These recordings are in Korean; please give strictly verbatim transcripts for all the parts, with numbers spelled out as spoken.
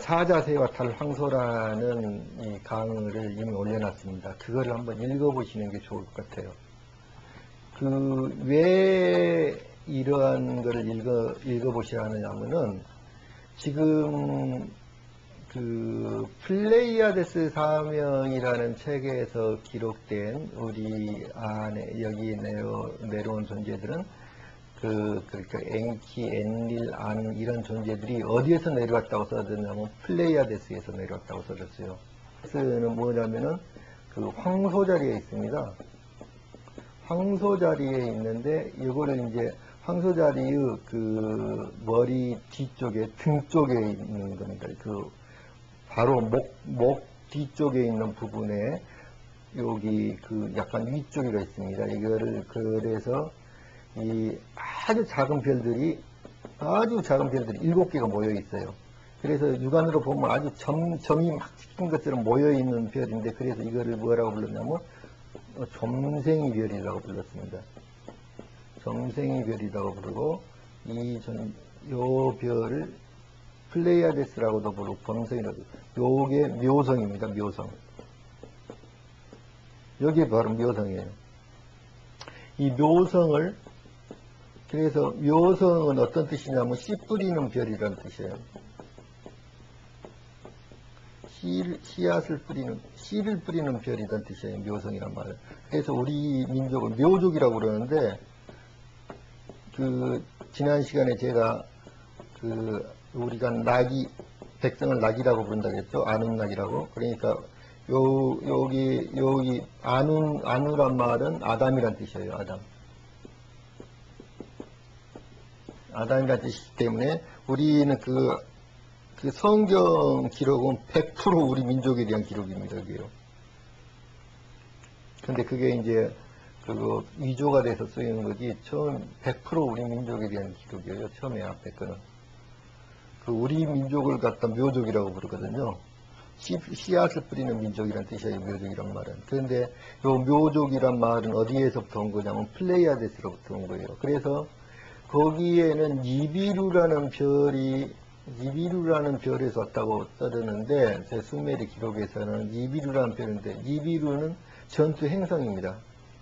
사자세와 달황소라는 이 강의를 이미 올려놨습니다. 그거를 한번 읽어보시는 게 좋을 것 같아요. 그, 왜 이러한 거를 읽어, 읽어보셔야 하느냐면은, 지금, 그, 플레이아데스 사명이라는 책에서 기록된 우리 안에, 여기 내려, 내려온 존재들은, 그, 그러니까 엔키, 엔릴, 안, 이런 존재들이 어디에서 내려왔다고 써졌냐면, 플레이아데스에서 내려왔다고 써졌어요. 데스는 뭐냐면은, 그 황소 자리에 있습니다. 황소 자리에 있는데, 이거를 이제 황소 자리의 그 머리 뒤쪽에, 등 쪽에 있는 겁니다. 그 바로 목, 목 뒤쪽에 있는 부분에 여기 그 약간 위쪽이가 있습니다. 이거를 그래서 이 아주 작은 별들이, 아주 작은 별들이 일곱 개가 모여 있어요. 그래서 육안으로 보면 아주 점, 점이 막 찍힌 것처럼 모여 있는 별인데, 그래서 이거를 뭐라고 불렀냐면, 점생이 별이라고 불렀습니다. 점생이 별이라고 부르고, 이 전, 요 별을 플레이아데스라고도 부르고, 범성이라고, 요게 묘성입니다, 묘성. 여기 바로 묘성이에요. 이 묘성을, 그래서 묘성은 어떤 뜻이냐면, 씨 뿌리는 별이라는 뜻이에요. 씨, 씨앗을 뿌리는, 씨를 뿌리는 별이라는 뜻이에요. 묘성이란 말은. 그래서 우리 민족은 묘족이라고 그러는데, 그, 지난 시간에 제가, 그, 우리가 낙이, 백성을 낙이라고 부른다고 했죠. 아눈낙이라고. 그러니까, 요, 여기, 여기, 아누, 아누란 말은 아담이란 뜻이에요. 아담. 아담이란 뜻이기 때문에, 우리는 그, 그 성경 기록은 백 퍼센트 우리 민족에 대한 기록입니다. 그게요. 근데 그게 이제 그거 위조가 돼서 쓰이는 거지, 처음 백 퍼센트 우리 민족에 대한 기록이에요. 처음에 앞에 거는. 그 우리 민족을 갖다 묘족이라고 부르거든요. 씨, 씨앗을 뿌리는 민족이란 뜻이에요. 묘족이란 말은. 그런데 요 묘족이란 말은 어디에서부터 온 거냐면 플레이아데스로부터 온 거예요. 그래서 거기에는 니비루라는 별이 니비루라는 별에서 왔다고 써졌는데, 제 수메르 기록에서는 니비루라는 별인데, 니비루는 전투 행성입니다.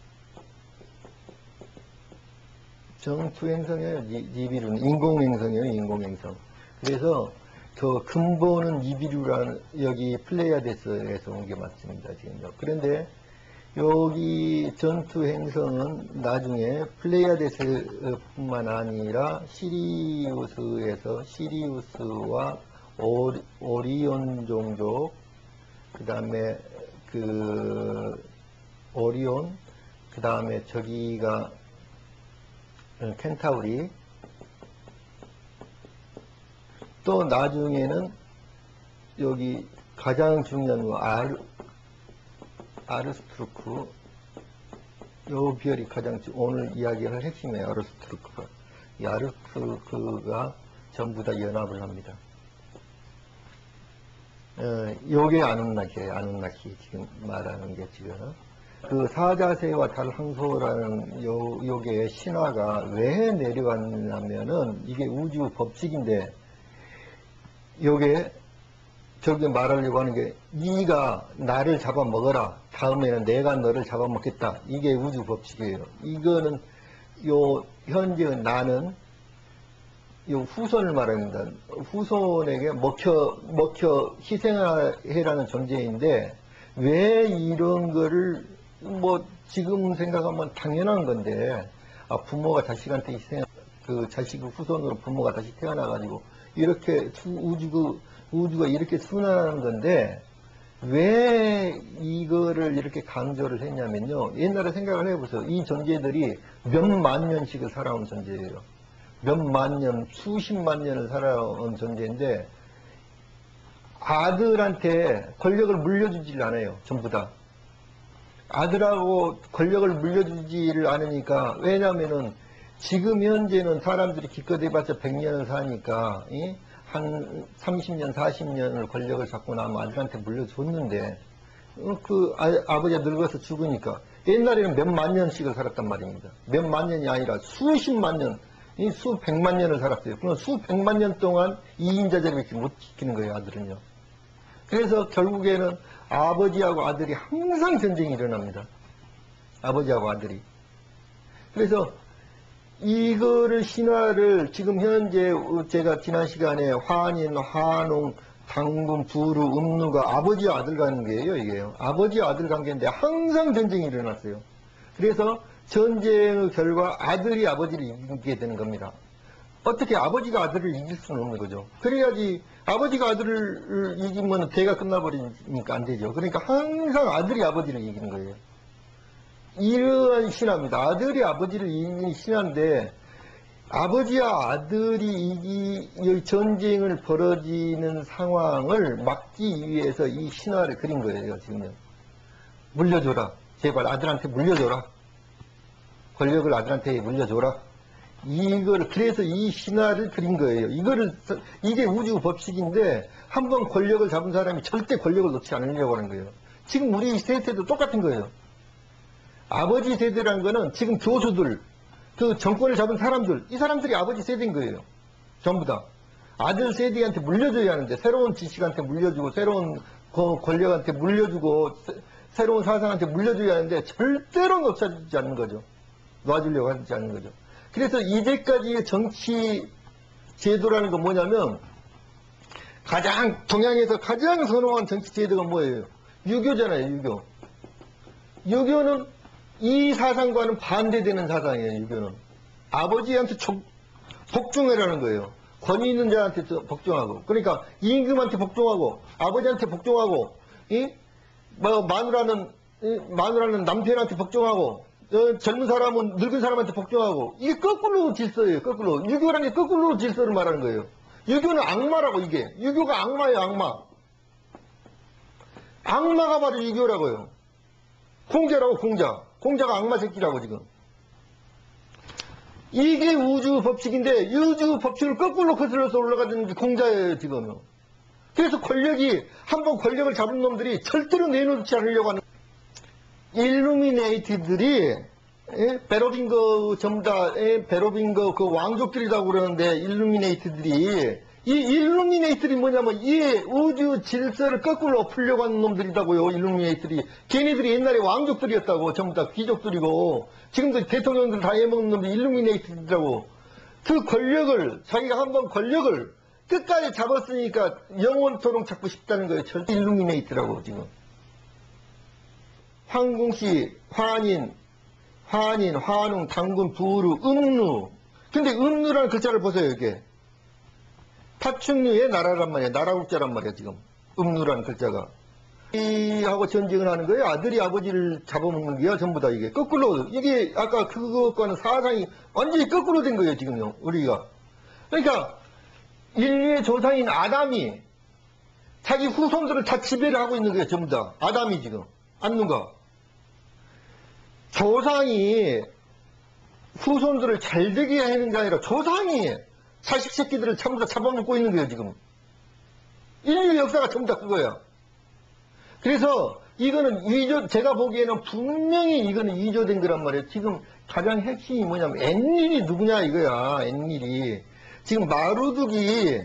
전투 행성이에요. 니비루는 인공 행성이에요. 인공 행성. 그래서 그 근본은 니비루라는, 여기 플레이아데스에서 온 게 맞습니다. 지금요. 그런데 여기 전투 행성은 나중에 플레이아데스뿐만 아니라 시리우스에서 시리우스와 오리, 오리온 종족, 그 다음에 그 오리온, 그 다음에 저기가 켄타우리, 또 나중에는 여기 가장 중요한 거 아르 아르스트루크, 요 별이 가장 오늘 이야기할 핵심이에요. 아르스트루크가. 이 아르스트루크가 전부 다 연합을 합니다. 어, 요게 아눈나키예요. 아눈나키 지금 말하는 게 지금. 그 사자세와 달황소라는 요, 요게 신화가 왜 내려왔냐면은, 이게 우주 법칙인데, 요게 저렇게 말하려고 하는 게, 네가 나를 잡아먹어라. 다음에는 내가 너를 잡아먹겠다. 이게 우주 법칙이에요. 이거는 요 현재 나는 요 후손을 말합니다. 후손에게 먹혀 먹혀 희생해라는 존재인데, 왜 이런 거를 뭐 지금 생각하면 당연한 건데, 아, 부모가 자식한테 희생, 그 자식 후손으로 부모가 다시 태어나가지고 이렇게 우주 우주가 이렇게 순환하는 건데, 왜 이거를 이렇게 강조를 했냐면요. 옛날에 생각을 해보세요. 이 존재들이 몇만 년씩을 살아온 존재예요. 몇만 년, 수십만 년을 살아온 존재인데, 아들한테 권력을 물려주질 않아요. 전부 다. 아들하고 권력을 물려주지를 않으니까, 왜냐면은 지금 현재는 사람들이 기껏 해봤자 백 년을 사니까, 이? 한 삼십 년, 사십 년을 권력을 잡고 나면 아들한테 물려줬는데, 그 아, 아버지가 늙어서 죽으니까, 옛날에는 몇만 년씩을 살았단 말입니다. 몇만 년이 아니라 수십만 년, 이 수백만 년을 살았어요. 그럼 수백만 년 동안 이인자제밖에 못 지키는 거예요, 아들은요. 그래서 결국에는 아버지하고 아들이 항상 전쟁이 일어납니다. 아버지하고 아들이. 그래서 이거를 신화를 지금 현재 제가 지난 시간에 환인, 환웅, 당군, 부루, 음누가 아버지와 아들 관계예요, 이게요. 아버지와 아들 관계인데 항상 전쟁이 일어났어요. 그래서 전쟁의 결과 아들이 아버지를 이기게 되는 겁니다. 어떻게 아버지가 아들을 이길 수는 없는 거죠. 그래야지 아버지가 아들을 이기면 대가 끝나버리니까 안 되죠. 그러니까 항상 아들이 아버지를 이기는 거예요. 이러한 신화입니다. 아들이 아버지를 이기는 신화인데 아버지와 아들이 이기 전쟁을 벌어지는 상황을 막기 위해서 이 신화를 그린 거예요. 지금요. 물려줘라. 제발 아들한테 물려줘라. 권력을 아들한테 물려줘라. 이걸 그래서 이 신화를 그린 거예요. 이거를 이게 우주 법칙인데 한번 권력을 잡은 사람이 절대 권력을 놓지 않으려고 하는 거예요. 지금 우리 세대도 똑같은 거예요. 아버지 세대라는 거는 지금 교수들, 그 정권을 잡은 사람들, 이 사람들이 아버지 세대인 거예요. 전부 다. 아들 세대한테 물려줘야 하는데 새로운 지식한테 물려주고 새로운 권력한테 물려주고 새로운 사상한테 물려줘야 하는데 절대로 놓쳐주지 않는 거죠. 놔주려고 하지 않는 거죠. 그래서 이제까지의 정치 제도라는 건 뭐냐면 가장 동양에서 가장 선호한 정치 제도가 뭐예요? 유교잖아요. 유교. 유교는 이 사상과는 반대되는 사상이에요. 유교는 아버지한테 촉, 복종해라는 거예요. 권위 있는 자한테 복종하고, 그러니까 임금한테 복종하고 아버지한테 복종하고, 이 뭐 마누라는 이, 마누라는 남편한테 복종하고, 어, 젊은 사람은 늙은 사람한테 복종하고, 이게 거꾸로 질서예요. 거꾸로. 유교라는 게 거꾸로 질서를 말하는 거예요. 유교는 악마라고. 이게 유교가 악마예요. 악마. 악마가 바로 유교라고요. 공자라고. 공자. 공자가 악마 새끼라고. 지금 이게 우주 법칙인데 우주 법칙을 거꾸로 거슬러서 올라가는 게 공자예요. 지금은. 그래서 권력이 한번 권력을 잡은 놈들이 절대로 내놓지 않으려고 하는 일루미네이티들이, 예? 베로빙거 전부 다, 예? 베로빙거 그 왕족들이라고 그러는데, 일루미네이티들이, 이 일루미네이트들이 뭐냐면, 이 우주 질서를 거꾸로 엎으려고 하는 놈들이라고요, 일루미네이트들이. 걔네들이 옛날에 왕족들이었다고, 전부 다 귀족들이고, 지금도 대통령들 다 해먹는 놈들이 일루미네이트들이라고. 그 권력을, 자기가 한번 권력을 끝까지 잡았으니까 영원토록 잡고 싶다는 거예요. 절대 일루미네이트라고, 지금. 황궁시, 환인, 환인, 환웅, 당군, 부루, 음누. 근데 음누라는 글자를 보세요, 이게. 파충류의 나라란 말이에요. 나라국자란 말이에요, 지금. 음누라는 글자가. 이하고 전쟁을 하는 거예요. 아들이 아버지를 잡아먹는 게요, 전부 다 이게. 거꾸로. 이게 아까 그것과는 사상이 완전히 거꾸로 된 거예요, 지금요, 우리가. 그러니까, 인류의 조상인 아담이 자기 후손들을 다 지배를 하고 있는 거예요, 전부 다. 아담이 지금. 안누가. 조상이 후손들을 잘 되게 하는 게 아니라 조상이 자식 새끼들을 전부 다 잡아먹고 있는 거예요, 지금. 인류 역사가 전부 다 그거야. 그래서 이거는 위조, 제가 보기에는 분명히 이거는 위조된 거란 말이에요. 지금 가장 핵심이 뭐냐면 엔릴이 누구냐 이거야, 엔릴이. 지금 마루둑이,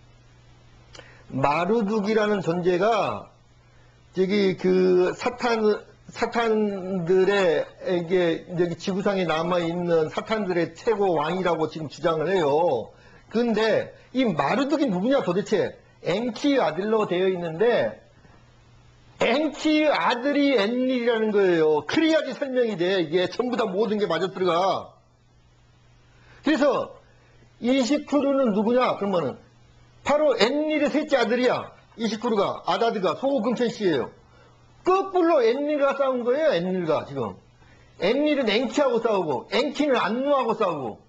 마루둑이라는 존재가 저기 그 사탄, 사탄들의, 이게, 여기 지구상에 남아있는 사탄들의 최고 왕이라고 지금 주장을 해요. 근데, 이 마르둑이 누구냐 도대체? 엔키의 아들로 되어 있는데, 엔키의 아들이 엔릴이라는 거예요. 그래야지 설명이 돼. 이게 전부 다 모든 게 맞아 들어가. 그래서, 이시쿠르는 누구냐? 그러면은, 바로 엔릴의 셋째 아들이야. 이시쿠르가, 아다드가, 소금천씨예요. 거꾸로 엔릴과 싸운 거예요, 엔릴과 지금. 엔릴은 엔키하고 싸우고, 엔키는 안누하고 싸우고,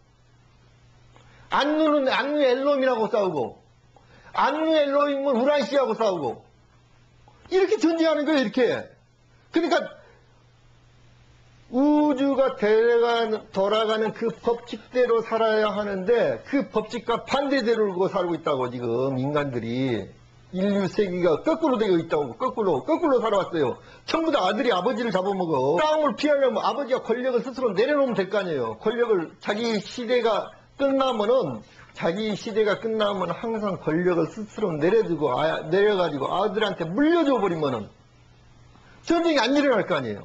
안누는 안누 엘롬이라고 싸우고, 안누 엘롬은 우란시하고 싸우고, 이렇게 전쟁하는 거예요, 이렇게. 그러니까, 우주가 돌아가는, 돌아가는 그 법칙대로 살아야 하는데, 그 법칙과 반대대로 살고 있다고, 지금, 인간들이. 인류 세계가 거꾸로 되어 있다고. 거꾸로 거꾸로 살아왔어요. 전부 다 아들이 아버지를 잡아먹어. 싸움을 피하려면 아버지가 권력을 스스로 내려놓으면 될 거 아니에요. 권력을 자기 시대가 끝나면은 자기 시대가 끝나면 항상 권력을 스스로 내려두고 아, 내려가지고 아들한테 물려줘 버리면은 전쟁이 안 일어날 거 아니에요.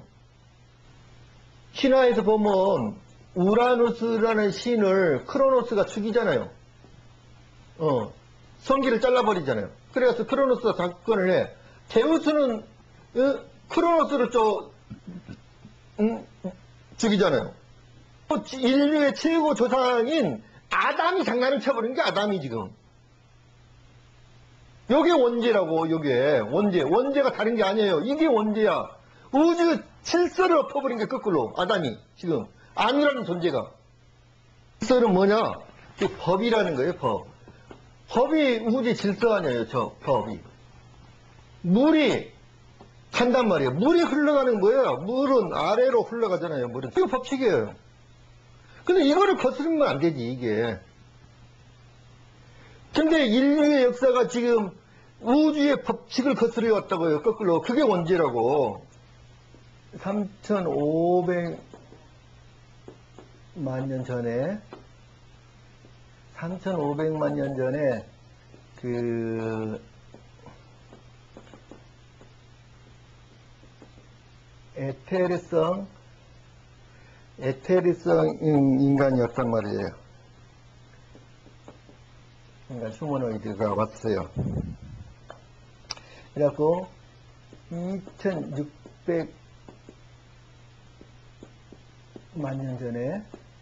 신화에서 보면 우라누스라는 신을 크로노스가 죽이잖아요. 어, 성기를 잘라버리잖아요. 그래서 크로노스가 사건을 해. 제우스는 어, 크로노스를 저 음, 죽이잖아요. 인류의 최고 조상인 아담이 장난을 쳐버린 게 아담이 지금. 요게 원죄라고. 요게 원죄. 원죄가 다른 게 아니에요. 이게 원죄야. 우주 질서를 엎어버린 게 거꾸로 아담이 지금 아니라는 존재가. 질서는 뭐냐? 그 법이라는 거예요. 법. 법이 우주의 질서 아니에요. 저 법이. 물이 간단 말이에요. 물이 흘러가는 거예요. 물은 아래로 흘러가잖아요. 물은. 이거 법칙이에요. 근데 이거를 거스르면 안 되지, 이게. 근데 인류의 역사가 지금 우주의 법칙을 거스려 왔다고요. 거꾸로. 그게 원죄라고. 삼천오백만 년 전에, 삼천오백만 년 전에, 그, 에테르성, 에테르성 인간이었단 말이에요. 그러니까 휴머노이드가 왔어요. 그래갖고 이천육백만 년 전에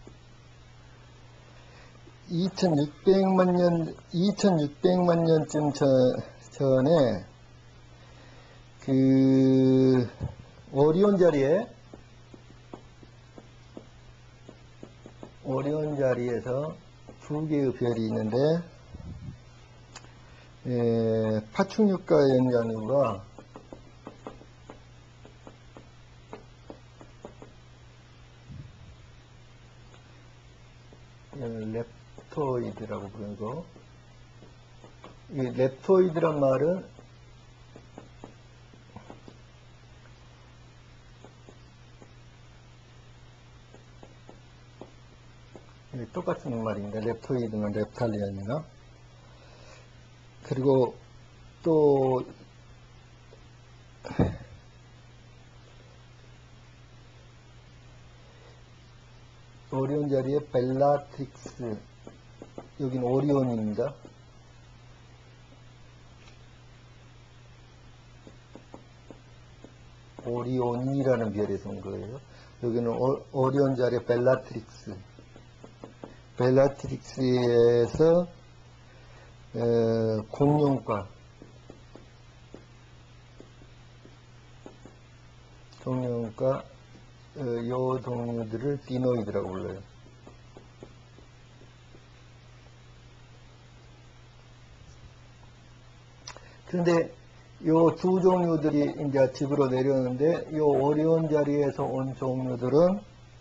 이천육백만 년 이천육백만 년쯤 전, 전에 그 오리온 자리에 오리온 자리에서 두 개의 별이 있는데 에, 파충류과 연구가 렙토이드라고 부르는 거. 이 렙토이드란 말은 똑같은 말입니다. 렙토이드는 렙탈리안이나. 그리고 또 오리온 자리에 벨라트릭스, 여긴 오리온입니다. 오리온이라는 별에서 온 거예요. 여기는 오, 오리온 자리에 벨라트릭스, 벨라트릭스에서 에, 공룡과 공룡과 어, 요 동물들을 디노이드라고 불러요. 그런데 요 두 종류들이 이제 집으로 내려오는데 요 오리온 자리에서 온 종류들은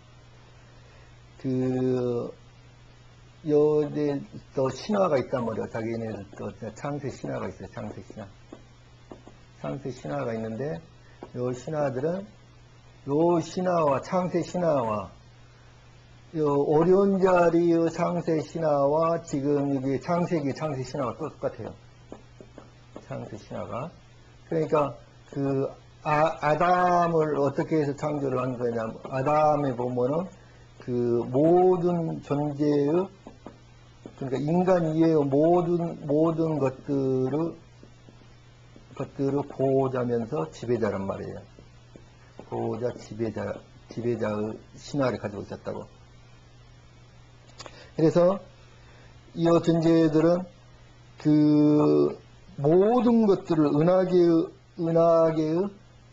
그 요에 또 신화가 있단 말이에요. 자기네들 또 창세 신화가 있어요. 창세 신화. 창세 신화가 있는데 요 신화들은 요 신화와 창세 신화와 요 오리온 자리의 창세 신화와 지금 여기 창세기 창세 신화가 또 똑같아요. 창세 신화가. 그러니까 그 아, 아담을 어떻게 해서 창조를 한 거냐. 아담에 보면은 그 모든 존재의 그러니까 인간 이외의 모든 모든 것들을 것들을 보호자면서 지배자란 말이에요. 보호자, 지배자, 지배자의 신화를 가지고 있었다고. 그래서 이 존재들은 그 모든 것들을 은하계의 은하계의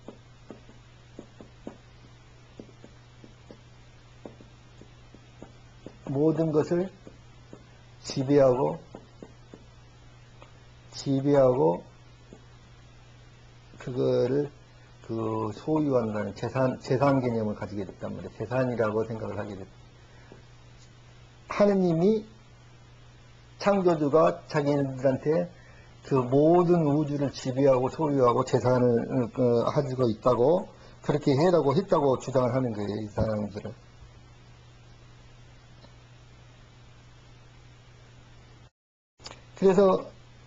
모든 것을 지배하고 지배하고 그거를 그 소유한다는 재산 재산 개념을 가지게 됐단 말이에요. 재산이라고 생각을 하게 됐. 하느님이 창조주가 자기들한테 그 모든 우주를 지배하고 소유하고 재산을 어, 가지고 있다고 그렇게 해라고 했다고 주장을 하는 거예요. 이 사람들은. 그래서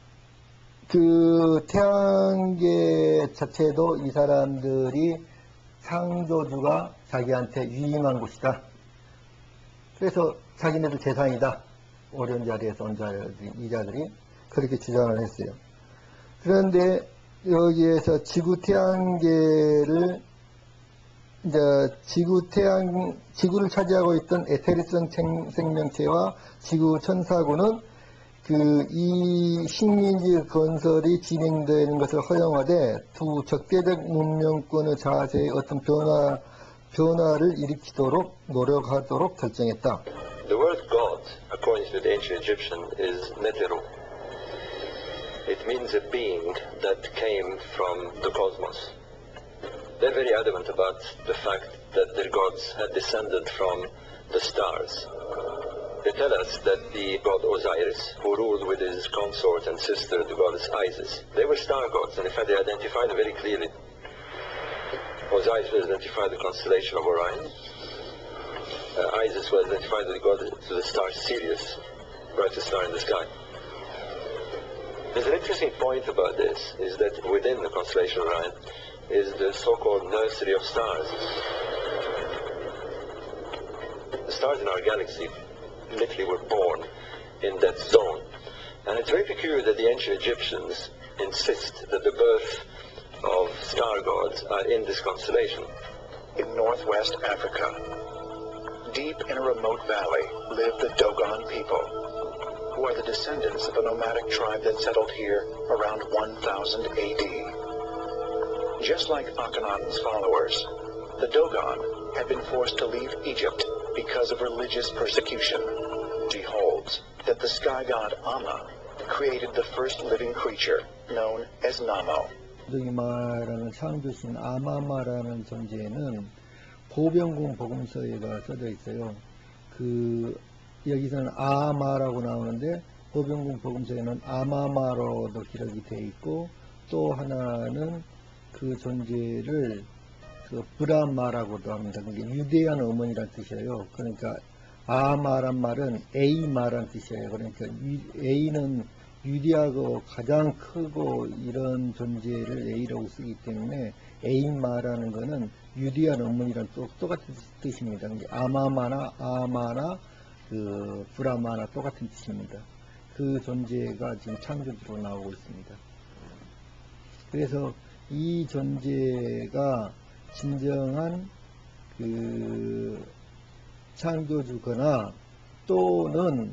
그 태양계 자체도 이 사람들이 창조주가 자기한테 위임한 곳이다. 그래서 자기네들 재산이다. 오련 자리에서 온 자들이, 이 자들이 그렇게 주장을 했어요. 그런데 여기에서 지구 태양계를 이제 지구 태양 지구를 차지하고 있던 에테리성 생명체와 지구 천사구는 그 이 식민지 건설이 진행되는 것을 허용하되 두 적대적 문명권의 자세의 어떤 변화 변화를 일으키도록 노력하도록 결정했다. The word God, according to the ancient Egyptian, is Neteru. It means a being that came from the cosmos. They're very adamant about the fact that their gods had descended from the stars. They tell us that the god Osiris, who ruled with his consort and sister, the goddess Isis, they were star gods, and in fact they identified them very clearly. Osiris will identify the constellation of Orion. Uh, Isis will identify the god to the star Sirius, brightest star in the sky. There's an interesting point about this, is that within the constellation of Orion is the so-called nursery of stars. The stars in our galaxy literally were born in that zone. And it's very peculiar that the ancient Egyptians insist that the birth of star gods are in this constellation. In northwest Africa, deep in a remote valley, live the Dogon people, who are the descendants of a nomadic tribe that settled here around one thousand A D. Just like Akhenaten's followers, the Dogon had been forced to leave Egypt because of religious persecution. She holds that the sky god Amma created the first living creature known as Namo. 이 말하는 창조신 아마마라는 존재는 보병공 복음서에가 써져 있어요. 그 여기서는 아마라고 나오는데 보병공 복음서에는 아마마로도 기록이 되어 있고 또 하나는 그 존재를 그 브라마라고도 합니다. 그게 유대한 어머니란 뜻이에요. 그러니까 아마란 말은 에이마란 뜻이에요. 그러니까 에이는 유디하고 가장 크고 이런 존재를 에이라고 쓰기 때문에 에이마라는 것은 유디한 어머니랑 또 똑같은 뜻입니다. 아마마나 아마나 그 브라마나 똑같은 뜻입니다. 그 존재가 지금 창조주로 나오고 있습니다. 그래서 이 존재가 진정한 그 창조주거나 또는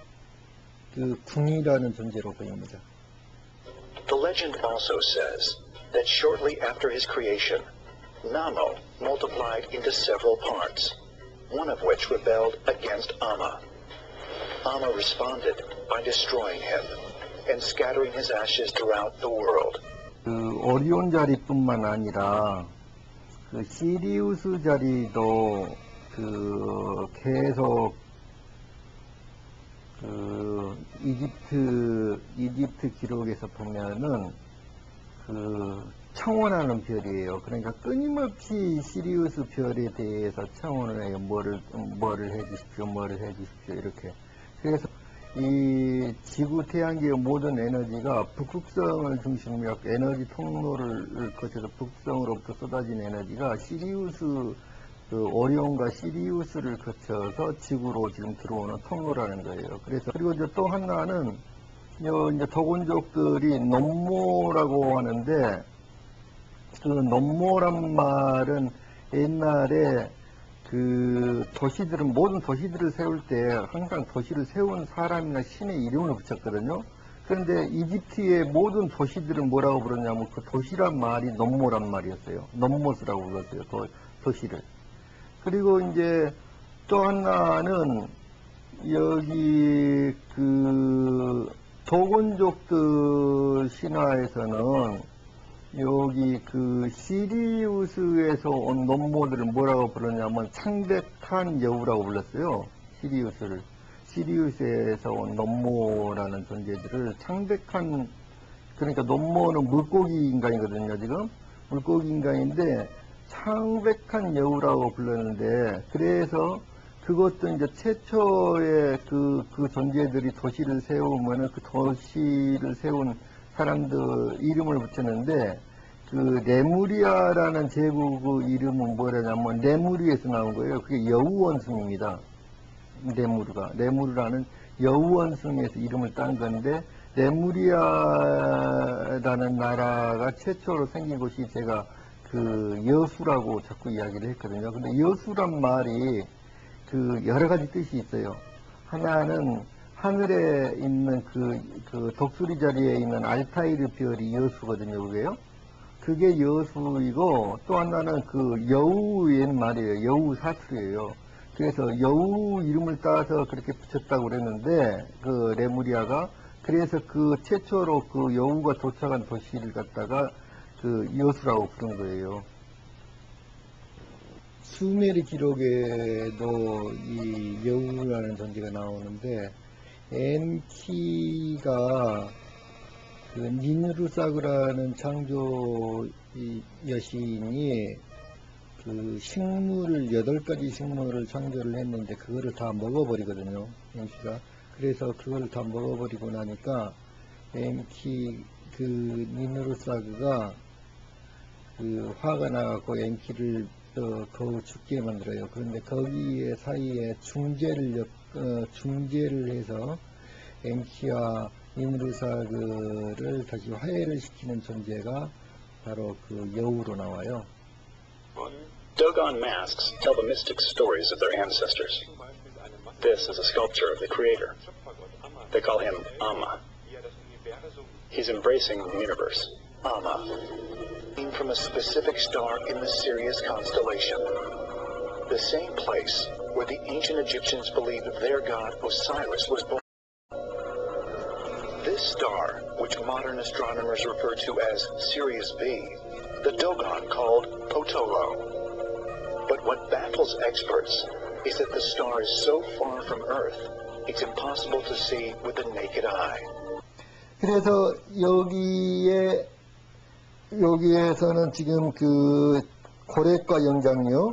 그 궁이라는 존재로 보입니다. The legend also says that shortly after his creation, Namo multiplied into several parts, one of which rebelled against Amma. Amma responded by destroying him and scattering his ashes throughout the world. 그 오리온 자리뿐만 아니라 그 시리우스 자리도 그 계속 그 이집트 이집트 기록에서 보면은 그 청원하는 별이에요. 그러니까 끊임없이 시리우스 별에 대해서 청원을 해요. 뭐를 뭐를 해주십시오, 뭐를 해주십시오 이렇게. 그래서 이 지구 태양계의 모든 에너지가 북극성을 중심으로 에너지 통로를 거쳐서 북극성으로부터 쏟아진 에너지가 시리우스 그 오리온과 시리우스를 거쳐서 지구로 지금 들어오는 통로라는 거예요. 그래서 그리고 이제 또 하나는 이제 도곤족들이 nom모라고 하는데 그 nom모란 말은 옛날에 그 도시들은 모든 도시들을 세울 때 항상 도시를 세운 사람이나 신의 이름을 붙였거든요. 그런데 이집트의 모든 도시들은 뭐라고 부르냐면 그 도시란 말이 nom모란 말이었어요. nom모스라고 불렀어요. 도, 도시를. 그리고 이제 또 하나는 여기 그 도곤족들 신화에서는 여기 그 시리우스에서 온 nom모들을 뭐라고 부르냐면 창백한 여우라고 불렀어요. 시리우스를. 시리우스에서 온 nom모라는 존재들을 창백한, 그러니까 nom모는 물고기 인간이거든요, 지금. 물고기 인간인데 창백한 여우라고 불렀는데, 그래서 그것도 이제 최초의 그, 그 존재들이 도시를 세우면은 그 도시를 세운 사람들 이름을 붙였는데, 그 레무리아라는 제국의 이름은 뭐라냐면 레무리에서 나온 거예요. 그게 여우원숭입니다. 레무르가. 레무르라는 여우원숭에서 이름을 딴 건데, 레무리아라는 나라가 최초로 생긴 곳이 제가 그 여수라고 자꾸 이야기를 했거든요. 근데 여수란 말이 그 여러 가지 뜻이 있어요. 하나는 하늘에 있는 그, 그 독수리 자리에 있는 알타이르 별이 여수거든요, 그게요. 그게 여수이고, 또 하나는 그 여우의 말이에요. 여우 사투리예요. 그래서 여우 이름을 따서 그렇게 붙였다고 그랬는데, 그 레무리아가, 그래서 그 최초로 그 여우가 도착한 도시를 갖다가 그 여수라고 부른 거예요. 수메르 기록에도 이 여우라는 존재가 나오는데, 엔키가 그 니누르사그라는 창조 여신이 그 식물을 여덟 가지 식물을 창조를 했는데 그거를 다 먹어버리거든요, 엔키가. 그래서 그걸 다 먹어버리고 나니까 엔키 그 니누르사그가 그 화가 나갖고 엔키를 어, 거우 죽게 만들어요. 그런데 거기에 사이에 중재를 어, 중재를 해서 엔키와 니누르사그를 다시 화해를 시키는 존재가 바로 그 여우로 나와요. Dogon masks tell the mystic stories of their ancestors. This is a sculpture of the creator. They call him Amma. He's embracing the universe. Amma, came from a specific star in the Sirius constellation, the same place where the ancient Egyptians believed their god Osiris was born. This star, which modern astronomers refer to as Sirius B, the Dogon called Potolo. But what baffles experts is that the star is so far from Earth, it's impossible to see with the naked eye. 그래서 여기에 여기에서는 지금 그 고래과 영장류,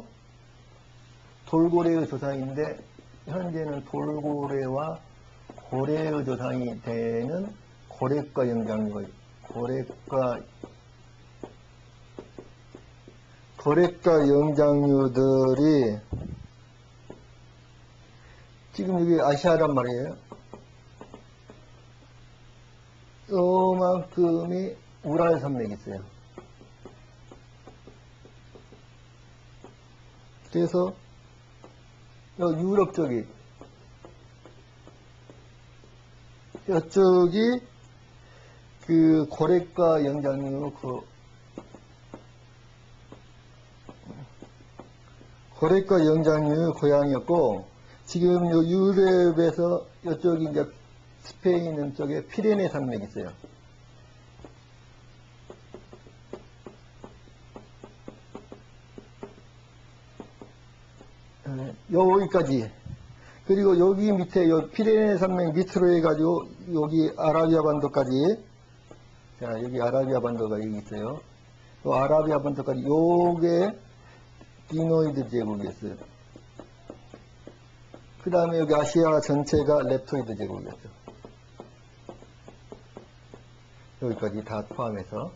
돌고래의 조상인데 현재는 돌고래와 고래의 조상이 되는 고래과 영장류가 고래과 고래과 영장류들이 지금 여기 아시아란 말이에요. 요만큼이 우랄 산맥이 있어요. 그래서 유럽 쪽이 이쪽이 그 고래과 영장류 그 고래과 영장류의 고향이었고, 지금 요 유럽에서 이쪽이 이제 스페인 쪽에 피레네 산맥이 있어요. 여기까지. 그리고 여기 밑에 요 피레네 산맥 밑으로 해가지고 여기 아라비아 반도까지. 자, 여기 아라비아 반도가 여기 있어요. 요 아라비아 반도까지 요게 디노이드 제국이었어요. 그 다음에 여기 아시아 전체가 렙토이드 제국이었죠. 여기까지 다 포함해서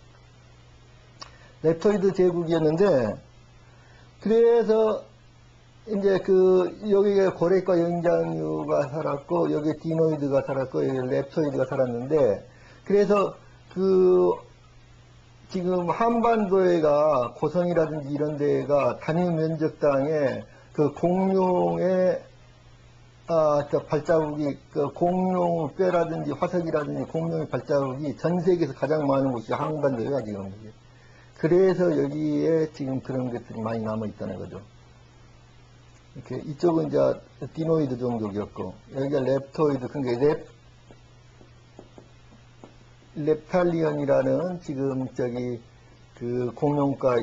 렙토이드 제국이었는데, 그래서 이제 그 여기에 고래과 영장류가 살았고 여기 디노이드가 살았고 여기 렙토이드가 살았는데, 그래서 그 지금 한반도에가 고성이라든지 이런 데가 단위 면적당에 그 공룡의 아, 저 발자국이 그 공룡 뼈라든지 화석이라든지 공룡의 발자국이 전 세계에서 가장 많은 곳이 한반도예요, 지금. 그래서 여기에 지금 그런 것들이 많이 남아 있다는 거죠. 이렇게 이쪽은 이제 디노이드 종족이었고 여기가 렙토이드, 그러니까 렙 렙탈리언이라는 지금 저기 그 공룡과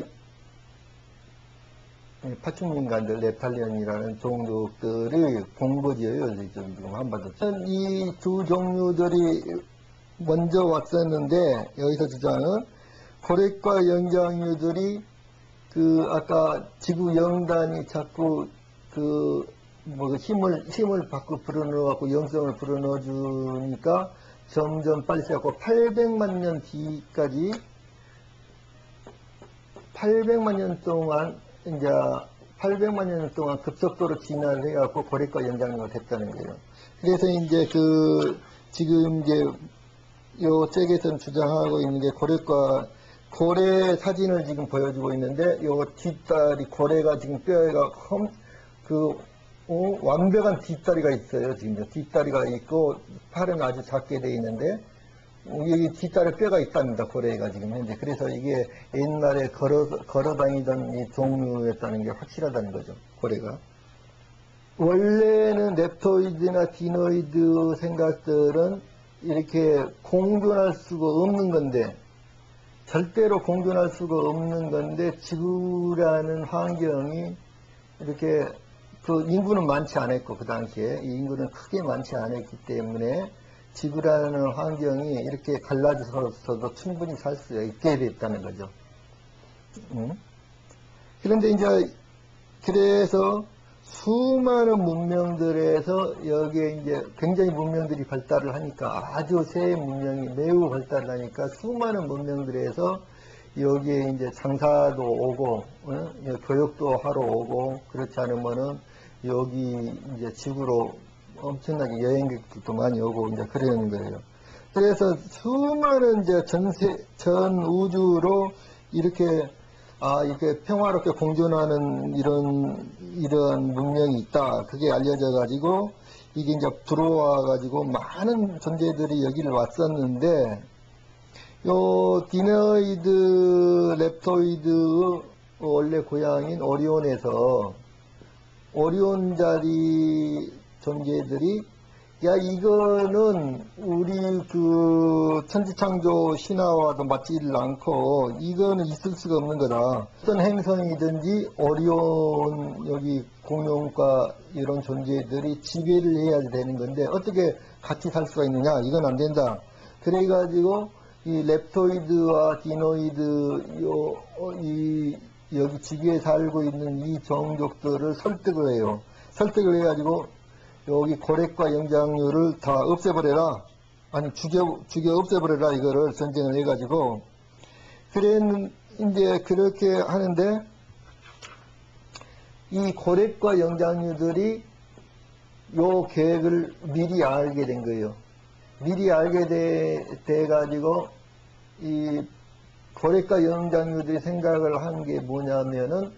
파충류인간들 렙탈리언이라는 종족들의 본거지예요, 지금 한반도. 이 두 종류들이 먼저 왔었는데 여기서 주장은 고래과 영장류들이 그 아까 지구 영단이 자꾸 그 뭐 힘을 힘을 밖으로 불어넣어갖고 영성을 불어넣어주니까 점점 빨리 세갖고 팔백만 년 뒤까지 팔백만 년 동안 이제 팔백만 년 동안 급속도로 진화를 해갖고 고래과 영장류가 됐다는 거예요. 그래서 이제 그 지금 이제 요 책에서는 주장하고 있는 게 고래과 고래 사진을 지금 보여주고 있는데 요 뒷다리 고래가 지금 뼈가 험, 그 어, 완벽한 뒷다리가 있어요. 지금 뒷다리가 있고 팔은 아주 작게 돼 있는데 여기 뒷다리 뼈가 있답니다. 고래가 지금 현재. 그래서 이게 옛날에 걸어 걸어 다니던 이 종류였다는 게 확실하다는 거죠. 고래가. 원래는 랩토이드나 디노이드 생각들은 이렇게 공존할 수가 없는 건데 절대로 공존할 수가 없는 건데 지구라는 환경이 이렇게 그 인구는 많지 않았고 그 당시에 이 인구는 크게 많지 않았기 때문에 지구라는 환경이 이렇게 갈라져서도 충분히 살 수 있게 됐다는 거죠. 응? 그런데 이제 그래서 수많은 문명들에서 여기에 이제 굉장히 문명들이 발달을 하니까 아주 새 문명이 매우 발달을 하니까 수많은 문명들에서 여기에 이제 장사도 오고 어? 교육도 하러 오고 그렇지 않으면은 여기 이제 지구로 엄청나게 여행객들도 많이 오고 이제 그러는 거예요. 그래서 수많은 이제 전세 전 우주로 이렇게 아, 이렇게 평화롭게 공존하는 이런, 이런 문명이 있다. 그게 알려져 가지고, 이게 이제 들어와 가지고 많은 존재들이 여기를 왔었는데, 요, 디노이드, 랩토이드, 원래 고향인 오리온에서, 오리온 자리 존재들이 야 이거는 우리 그 천지창조 신화와도 맞지를 않고 이거는 있을 수가 없는 거다. 어떤 행성이든지 오리온 여기 공룡과 이런 존재들이 지배를 해야 되는 건데 어떻게 같이 살 수가 있느냐? 이건 안 된다. 그래가지고 이 랩토이드와 디노이드 요, 이 여기 지구에 살고 있는 이 종족들을 설득을 해요. 설득을 해가지고 여기 고래과 영장류를 다 없애버려라. 아니, 죽여, 죽여 없애버려라. 이거를 전쟁을 해가지고. 그랬는, 이제 그렇게 하는데, 이 고래과 영장류들이 요 계획을 미리 알게 된 거예요. 미리 알게 돼, 돼가지고, 이 고래과 영장류들이 생각을 한 게 뭐냐면은,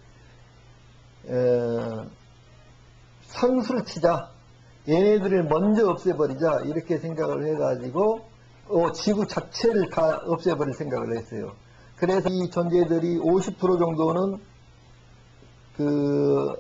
에, 선수를 치자. 얘네들을 먼저 없애버리자 이렇게 생각을 해가지고 어, 지구 자체를 다 없애버릴 생각을 했어요. 그래서 이 존재들이 오십 퍼센트 정도는 그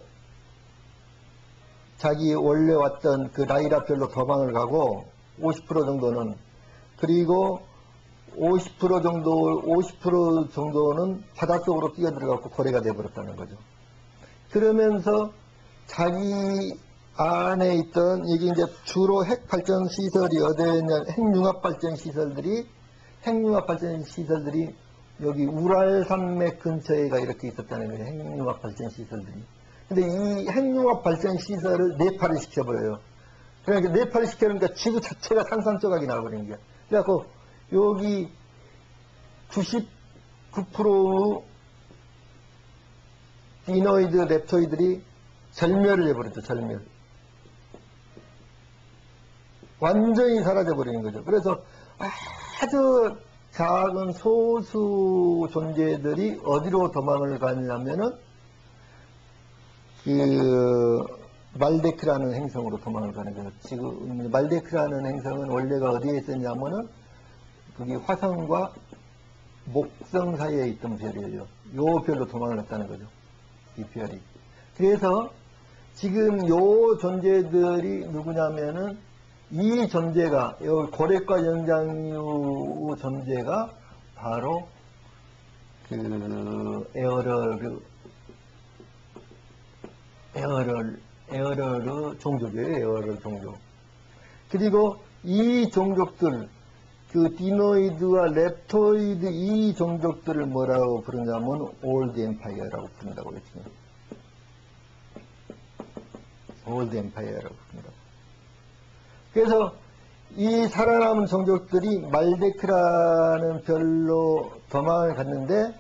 자기 원래 왔던 그 라이라별로 도망을 가고 오십 퍼센트 정도는 그리고 오십 퍼센트 정도 오십 퍼센트 정도는 바닷속으로 뛰어들어가고 고래가 돼버렸다는 거죠. 그러면서 자기 안에 있던, 이게 이제 주로 핵 발전 시설이 어디에 있냐, 핵융합 발전 시설들이, 핵융합 발전 시설들이 여기 우랄 산맥 근처에가 이렇게 있었다는 거예요. 핵융합 발전 시설들이. 근데 이 핵융합 발전 시설을 내파를 시켜버려요. 그러니까 내파를 시켜놓으니까 지구 자체가 산산조각이 나버리는 거야. 그래갖고 여기 구십구 퍼센트 디노이드 랩토이들이 절멸을 해버렸죠. 절멸. 완전히 사라져버리는 거죠. 그래서 아주 작은 소수 존재들이 어디로 도망을 가냐면은 그 말데크라는 행성으로 도망을 가는 거예요. 지금 말데크라는 행성은 원래가 어디에 있었냐면은 그게 화성과 목성 사이에 있던 별이에요. 요 별로 도망을 갔다는 거죠. 이 별이. 그래서 지금 요 존재들이 누구냐면은 이 존재가, 이 고래과 영장류 존재가 바로 그 에어러르, 에어러르, 에어러르 종족이에요. 에어러르 종족. 그리고 이 종족들, 그 디노이드와 랩토이드 이 종족들을 뭐라고 부르냐면 올드 엠파이어라고 부른다고 했습니다. 올드 엠파이어라고 합니다. 그래서 이 살아남은 종족들이 말데크라는 별로 도망을 갔는데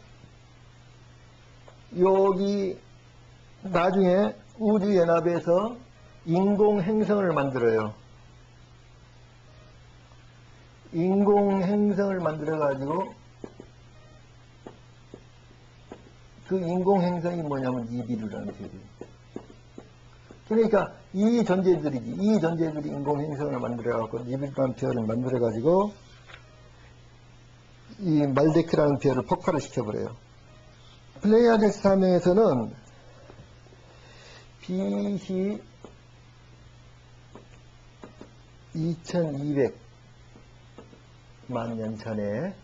여기 나중에 우주연합에서 인공행성을 만들어요. 인공행성을 만들어가지고 그 인공행성이 뭐냐면 니비루라는 별이에요. 그러니까 이 존재들이지, 이 존재들이 인공행성을 만들어갖고 니비루라는 별을 만들어가지고 이 말데크라는 별을 폭발을 시켜버려요. 플레이아데스 사명에서는 비씨 이천이백만 년 전에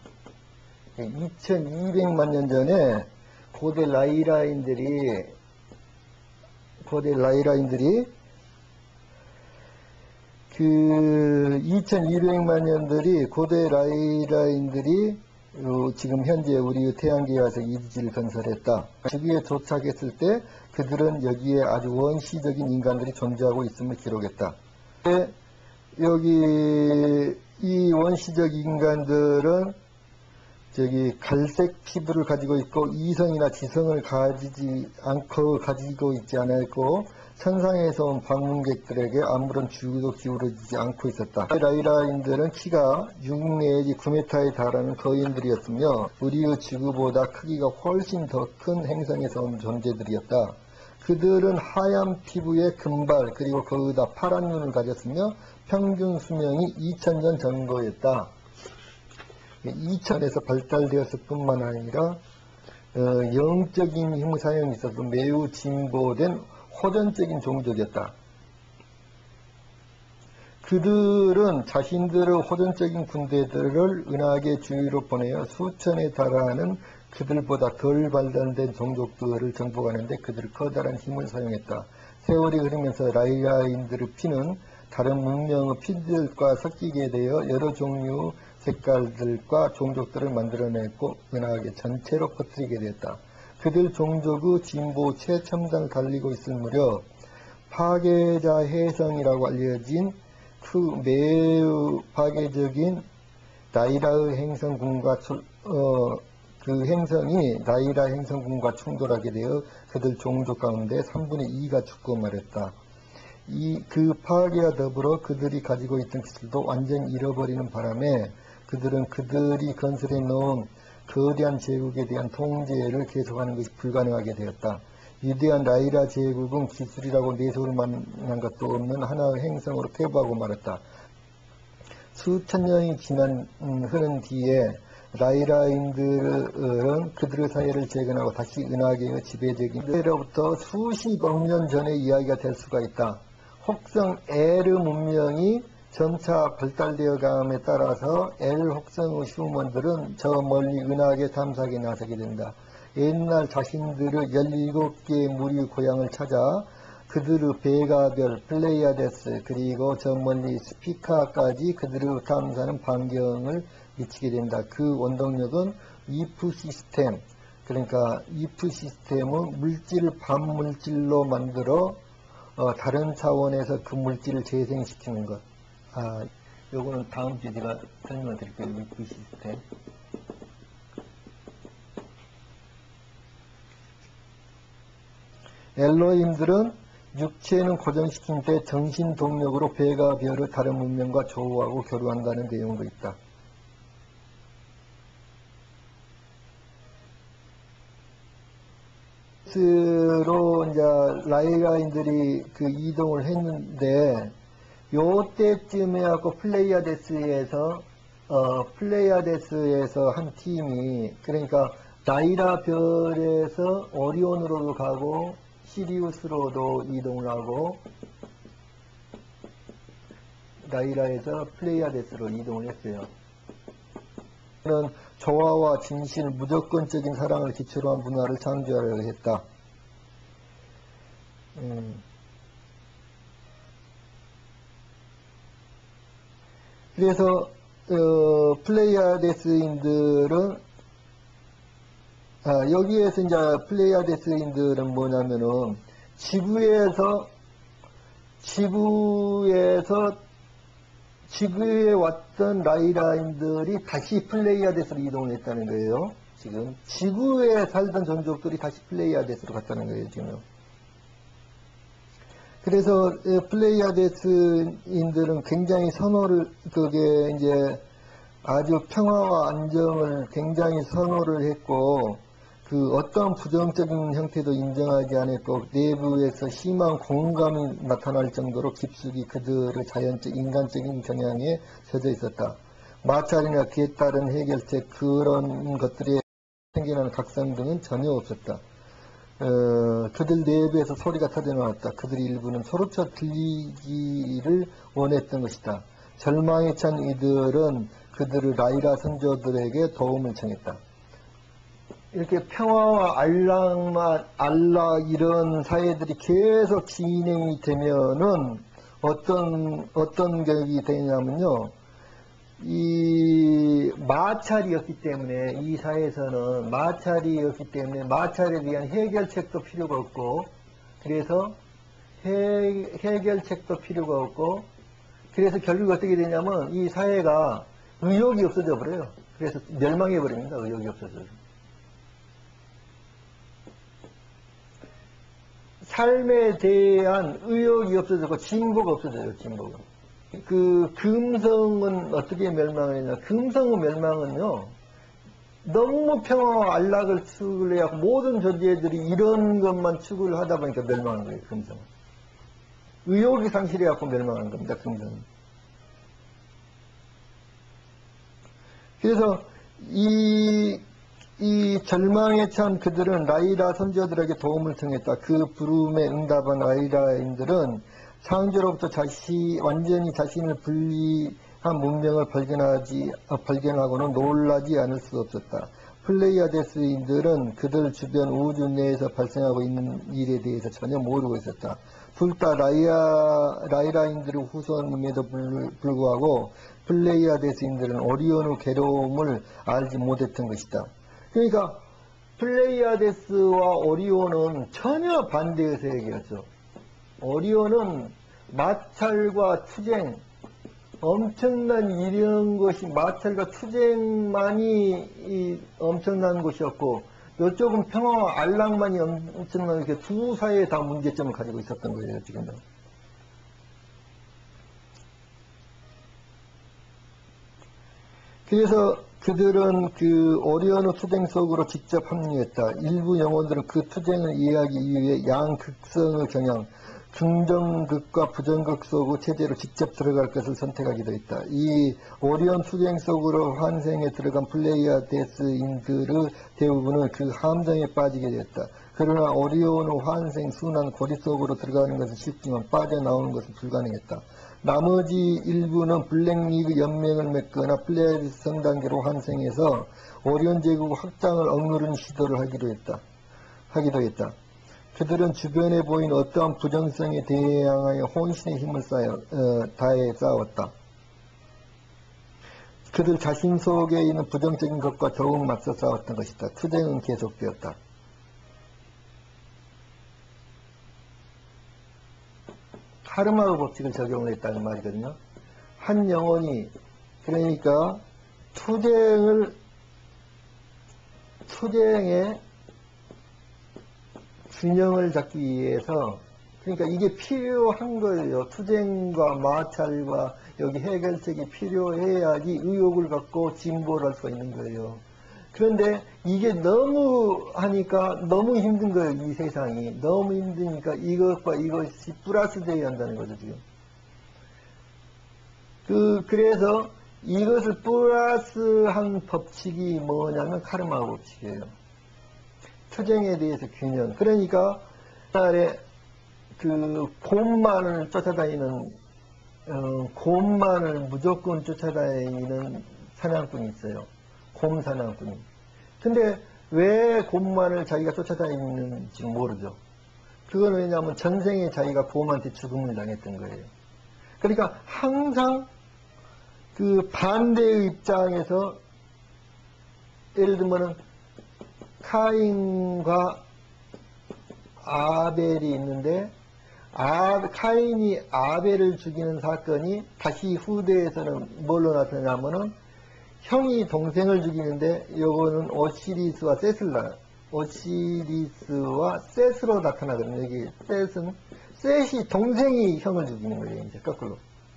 이천이백만 년 전에 고대 라이라인들이 고대 라이라인들이 그 이천이백만 년들이 고대 라이라인들이 어, 지금 현재 우리 태양계에 와서 이지를 건설했다. 지구에 도착했을 때 그들은 여기에 아주 원시적인 인간들이 존재하고 있음을 기록했다. 여기 이 원시적 인간들은 저기 갈색 피부를 가지고 있고 이성이나 지성을 가지지 않고 가지고 있지 않았고 천상에서 온 방문객들에게 아무런 주의도 기울어지지 않고 있었다. 라이라인들은 키가 육 내지 구 미터에 달하는 거인들이었으며 우리의 지구보다 크기가 훨씬 더 큰 행성에서 온 존재들이었다. 그들은 하얀 피부에 금발 그리고 거기다 파란 눈을 가졌으며 평균 수명이 이천 년 정도였다. 이천에서 발달되었을 뿐만 아니라 어, 영적인 힘 사용이 있어서 매우 진보된 호전적인 종족이었다. 그들은 자신들의 호전적인 군대들을 은하계 주위로 보내어 수천에 달하는 그들보다 덜 발달된 종족들을 정복하는데 그들의 커다란 힘을 사용했다. 세월이 흐르면서 라이라인들의 피는 다른 문명의 피들과 섞이게 되어 여러 종류 색깔들과 종족들을 만들어냈고 은하계 전체로 퍼뜨리게 되었다. 그들 종족의 진보 최첨단을 달리고 있을 무렵 파괴자 해성이라고 알려진 그 매우 파괴적인 나이라의 행성군과 어, 그 행성이 나이라 행성군과 충돌하게 되어 그들 종족 가운데 삼분의 이가 죽고 말했다. 이 그 파괴와 더불어 그들이 가지고 있던 기술도 완전히 잃어버리는 바람에 그들은 그들이 건설해 놓은 거대한 제국에 대한 통제를 계속하는 것이 불가능하게 되었다. 위대한 라이라 제국은 기술이라고 내세울 만한 것도 없는 하나의 행성으로 퇴보하고 말았다. 수천 년이 지난 음, 흐른 뒤에 라이라인들은 그들의 사회를 재건하고 다시 은하계의 지배적인 때로부터 수십억 년 전의 이야기가 될 수가 있다. 혹성 에르 문명이 점차 발달되어 감에 따라서 엘 혹성의 휴먼들은 저 멀리 은하계 탐사에 나서게 된다. 옛날 자신들의 열일곱 개의 무리 고향을 찾아 그들의 베가별, 플레이아데스 그리고 저 멀리 스피카까지 그들의 탐사는 반경을 미치게 된다. 그 원동력은 이프 시스템, 그러니까 이프 시스템은 물질을 반물질로 만들어 어, 다른 차원에서 그 물질을 재생시키는 것. 아, 요거는 다음 주에 제가 설명을 드릴게요. 이프 시스템. 엘로힘들은 육체는 고정시킨 때 정신 동력으로 배가 별의 다른 문명과 조우하고 교류한다는 내용도 있다. 스로 이제 라이라인들이 그 이동을 했는데 요때쯤에 하고 플레이아데스에서 어 플레이아데스에서 한 팀이 그러니까 나이라 별에서 오리온으로도 가고 시리우스로도 이동을 하고 나이라에서 플레이아데스로 이동을 했어요. 그는 조화와 진실, 무조건적인 사랑을 기초로 한 문화를 창조하려 했다. 음. 그래서 어, 플레이아데스인들은 아, 여기에서 이제 플레이아데스인들은 뭐냐면은 지구에서 지구에서 지구에 왔던 라이라인들이 다시 플레이아데스로 이동을 했다는 거예요. 지금 지구에 살던 종족들이 다시 플레이아데스로 갔다는 거예요. 지금. 그래서 플레이아데스인들은 굉장히 선호를 그게 이제 아주 평화와 안정을 굉장히 선호를 했고, 그 어떤 부정적인 형태도 인정하지 않았고, 내부에서 심한 공감이 나타날 정도로 깊숙이 그들의 자연적 인간적인 경향에 젖어 있었다. 마찰이나 그에 따른 해결책 그런 것들이 생겨나는 각성 등은 전혀 없었다. 어, 그들 내부에서 소리가 터져나왔다. 그들의 일부는 서로쳐 들리기를 원했던 것이다. 절망에 찬 이들은 그들의 라이라 선조들에게 도움을 청했다. 이렇게 평화와 안락만, 안락 이런 사회들이 계속 진행이 되면은 어떤, 어떤 격이 되냐면요. 이 마찰이었기 때문에 이 사회에서는 마찰이었기 때문에 마찰에 대한 해결책도 필요가 없고, 그래서 해, 해결책도 필요가 없고, 그래서 결국 어떻게 되냐면 이 사회가 의욕이 없어져 버려요. 그래서 멸망해 버립니다. 의욕이 없어져요. 삶에 대한 의욕이 없어지고 진보가 없어져요. 진보가. 그 금성은 어떻게 멸망했냐? 금성의 멸망은요. 너무 평화와 안락을 추구를 해야 하고 모든 존재들이 이런 것만 추구를 하다 보니까 멸망한 거예요. 금성은. 의욕이 상실해갖고 멸망한 겁니다. 금성은. 그래서 이, 이 절망에 찬 그들은 라이라 선조들에게 도움을 청했다. 그 부름에 응답한 라이라인들은 창조로부터 자시, 완전히 자신을 분리한 문명을 발견하지, 발견하고는 놀라지 않을 수 없었다. 플레이아데스인들은 그들 주변 우주 내에서 발생하고 있는 일에 대해서 전혀 모르고 있었다. 둘 다 라이아, 라이라인들의 후손임에도 불구하고 플레이아데스인들은 오리온의 괴로움을 알지 못했던 것이다. 그러니까 플레이아데스와 오리온은 전혀 반대의 세계였죠. 오리온은 마찰과 투쟁, 엄청난 이런 것이 마찰과 투쟁만이 이 엄청난 것이었고, 이쪽은 평화와 안락만이 엄청난 이렇게 두 사이에 다 문제점을 가지고 있었던 거예요, 지금은. 그래서 그들은 그 오리온의 투쟁 속으로 직접 합류했다. 일부 영혼들은 그 투쟁을 이해하기 위해 양극성의 경향, 긍정극과 부정극 속의 체제로 직접 들어갈 것을 선택하기도 했다. 이 오리온 투쟁 속으로 환생에 들어간 플레이아데스인들의 대부분은 그 함정에 빠지게 됐다. 그러나 오리온의 환생 순환 고리 속으로 들어가는 것은 쉽지만 빠져나오는 것은 불가능했다. 나머지 일부는 블랙리그 연맹을 맺거나 플레이아데스 성단계로 환생해서 오리온 제국 확장을 억누르는 시도를 하기도 했다. 하기도 했다. 그들은 주변에 보인 어떠한 부정성에 대항하여 혼신의 힘을 쌓여, 어, 다해 싸웠다. 그들 자신 속에 있는 부정적인 것과 더욱 맞서 싸웠던 것이다. 투쟁은 계속되었다. 카르마의 법칙을 적용을 했다는 말이거든요. 한 영혼이 그러니까 투쟁을 투쟁에 균형을 잡기 위해서 그러니까 이게 필요한 거예요. 투쟁과 마찰과 여기 해결책이 필요해야지 의욕을 갖고 진보를 할 수가 있는 거예요. 그런데 이게 너무 하니까 너무 힘든 거예요. 이 세상이. 너무 힘드니까 이것과 이것이 플러스 되어야 한다는 거죠. 지금. 그, 그래서 이것을 플러스한 법칙이 뭐냐면 카르마 법칙이에요. 투쟁에 대해서 균형. 그러니까 옛날에 그 곰만을 쫓아다니는 어, 곰만을 무조건 쫓아다니는 사냥꾼이 있어요. 곰 사냥꾼이. 근데 왜 곰만을 자기가 쫓아다니는지 모르죠. 그건 왜냐하면 전생에 자기가 곰한테 죽음을 당했던 거예요. 그러니까 항상 그 반대의 입장에서 예를 들면은 카인과 아벨이 있는데 아, 카인이 아벨을 죽이는 사건이 다시 후대에서는 뭘로 나타나냐면은 형이 동생을 죽이는데 요거는 오시리스와 셋을 나 오시리스와 셋으로 나타나거든요. 여기 셋은 셋이 동생이 형을 죽이는 거예요. 이제 거꾸로.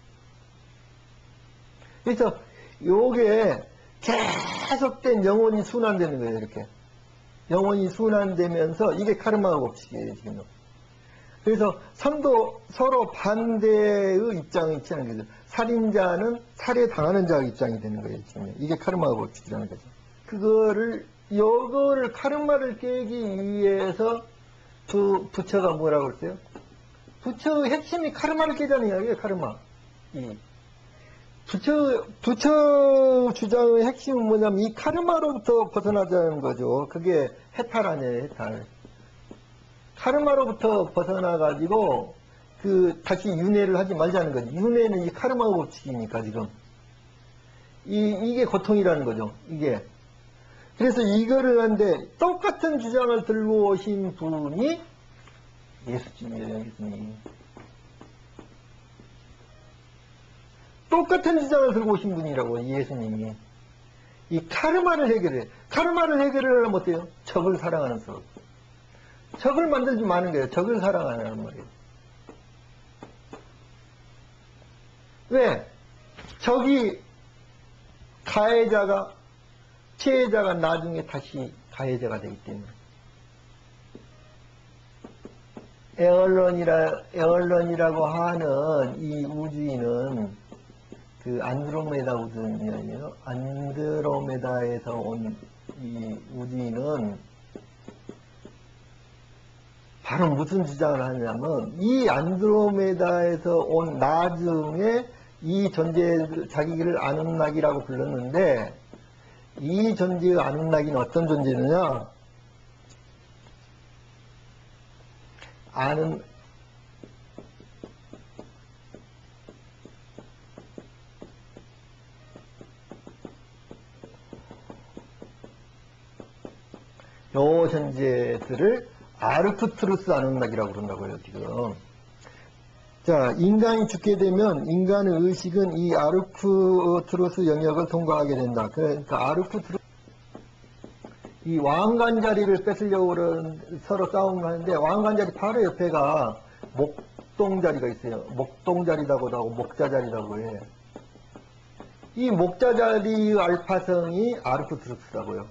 그래서 요게 계속된 영혼이 순환되는 거예요. 이렇게 영혼이 순환되면서 이게 카르마 법칙이에요. 지금. 그래서 선도 서로 반대의 입장이 있다는 거죠. 살인자는 살해당하는 자의 입장이 되는 거예요. 지금. 이게 카르마 법칙이라는 거죠. 그거를 요거를 카르마를 깨기 위해서 부, 부처가 뭐라고 했어요? 부처의 핵심이 카르마를 깨자는 이야기예요. 카르마. 이 부처 부처 주장의 핵심은 뭐냐면 이 카르마로부터 벗어나자는 거죠. 그게 해탈 아니에요. 해탈. 카르마로부터 벗어나가지고 그 다시 윤회를 하지 말자는 거지. 윤회는 이 카르마 법칙이니까 지금 이 이게 고통이라는 거죠. 이게. 그래서 이거를 하는데 똑같은 주장을 들고 오신 분이 예수님이에요. 예수님. 똑같은 주장을 들고 오신 분이라고 예수님이. 이 카르마를 해결해. 카르마를 해결하려면 어때요? 적을 사랑하는 수. 적을 만들지 마는 거예요. 적을 사랑하는 말이에요. 왜? 적이 가해자가 피해자가 나중에 다시 가해자가 되기 때문에. 에얼런이라, 에얼런이라고 하는 이 우주인은 그 안드로메다 우주인이에요. 안드로메다에서 온 이 우주인은 바로 무슨 주장을 하냐면 이 안드로메다에서 온 나중에 이 존재 자기를 아눈나기라고 불렀는데 이 존재의 아눈나기는 어떤 존재느냐? 아는 요 존재들을 아르크투루스 아눈나기라고 그런다고요, 지금. 자, 인간이 죽게 되면 인간의 의식은 이 아르크투루스 영역을 통과하게 된다. 그러니까 아르크투루스, 이 왕관 자리를 뺏으려고 그런, 서로 싸움을 하는데, 왕관 자리 바로 옆에가 목동 자리가 있어요. 목동 자리라고도 하고, 목자 자리라고 해. 이 목자 자리의 알파성이 아르크투루스라고요.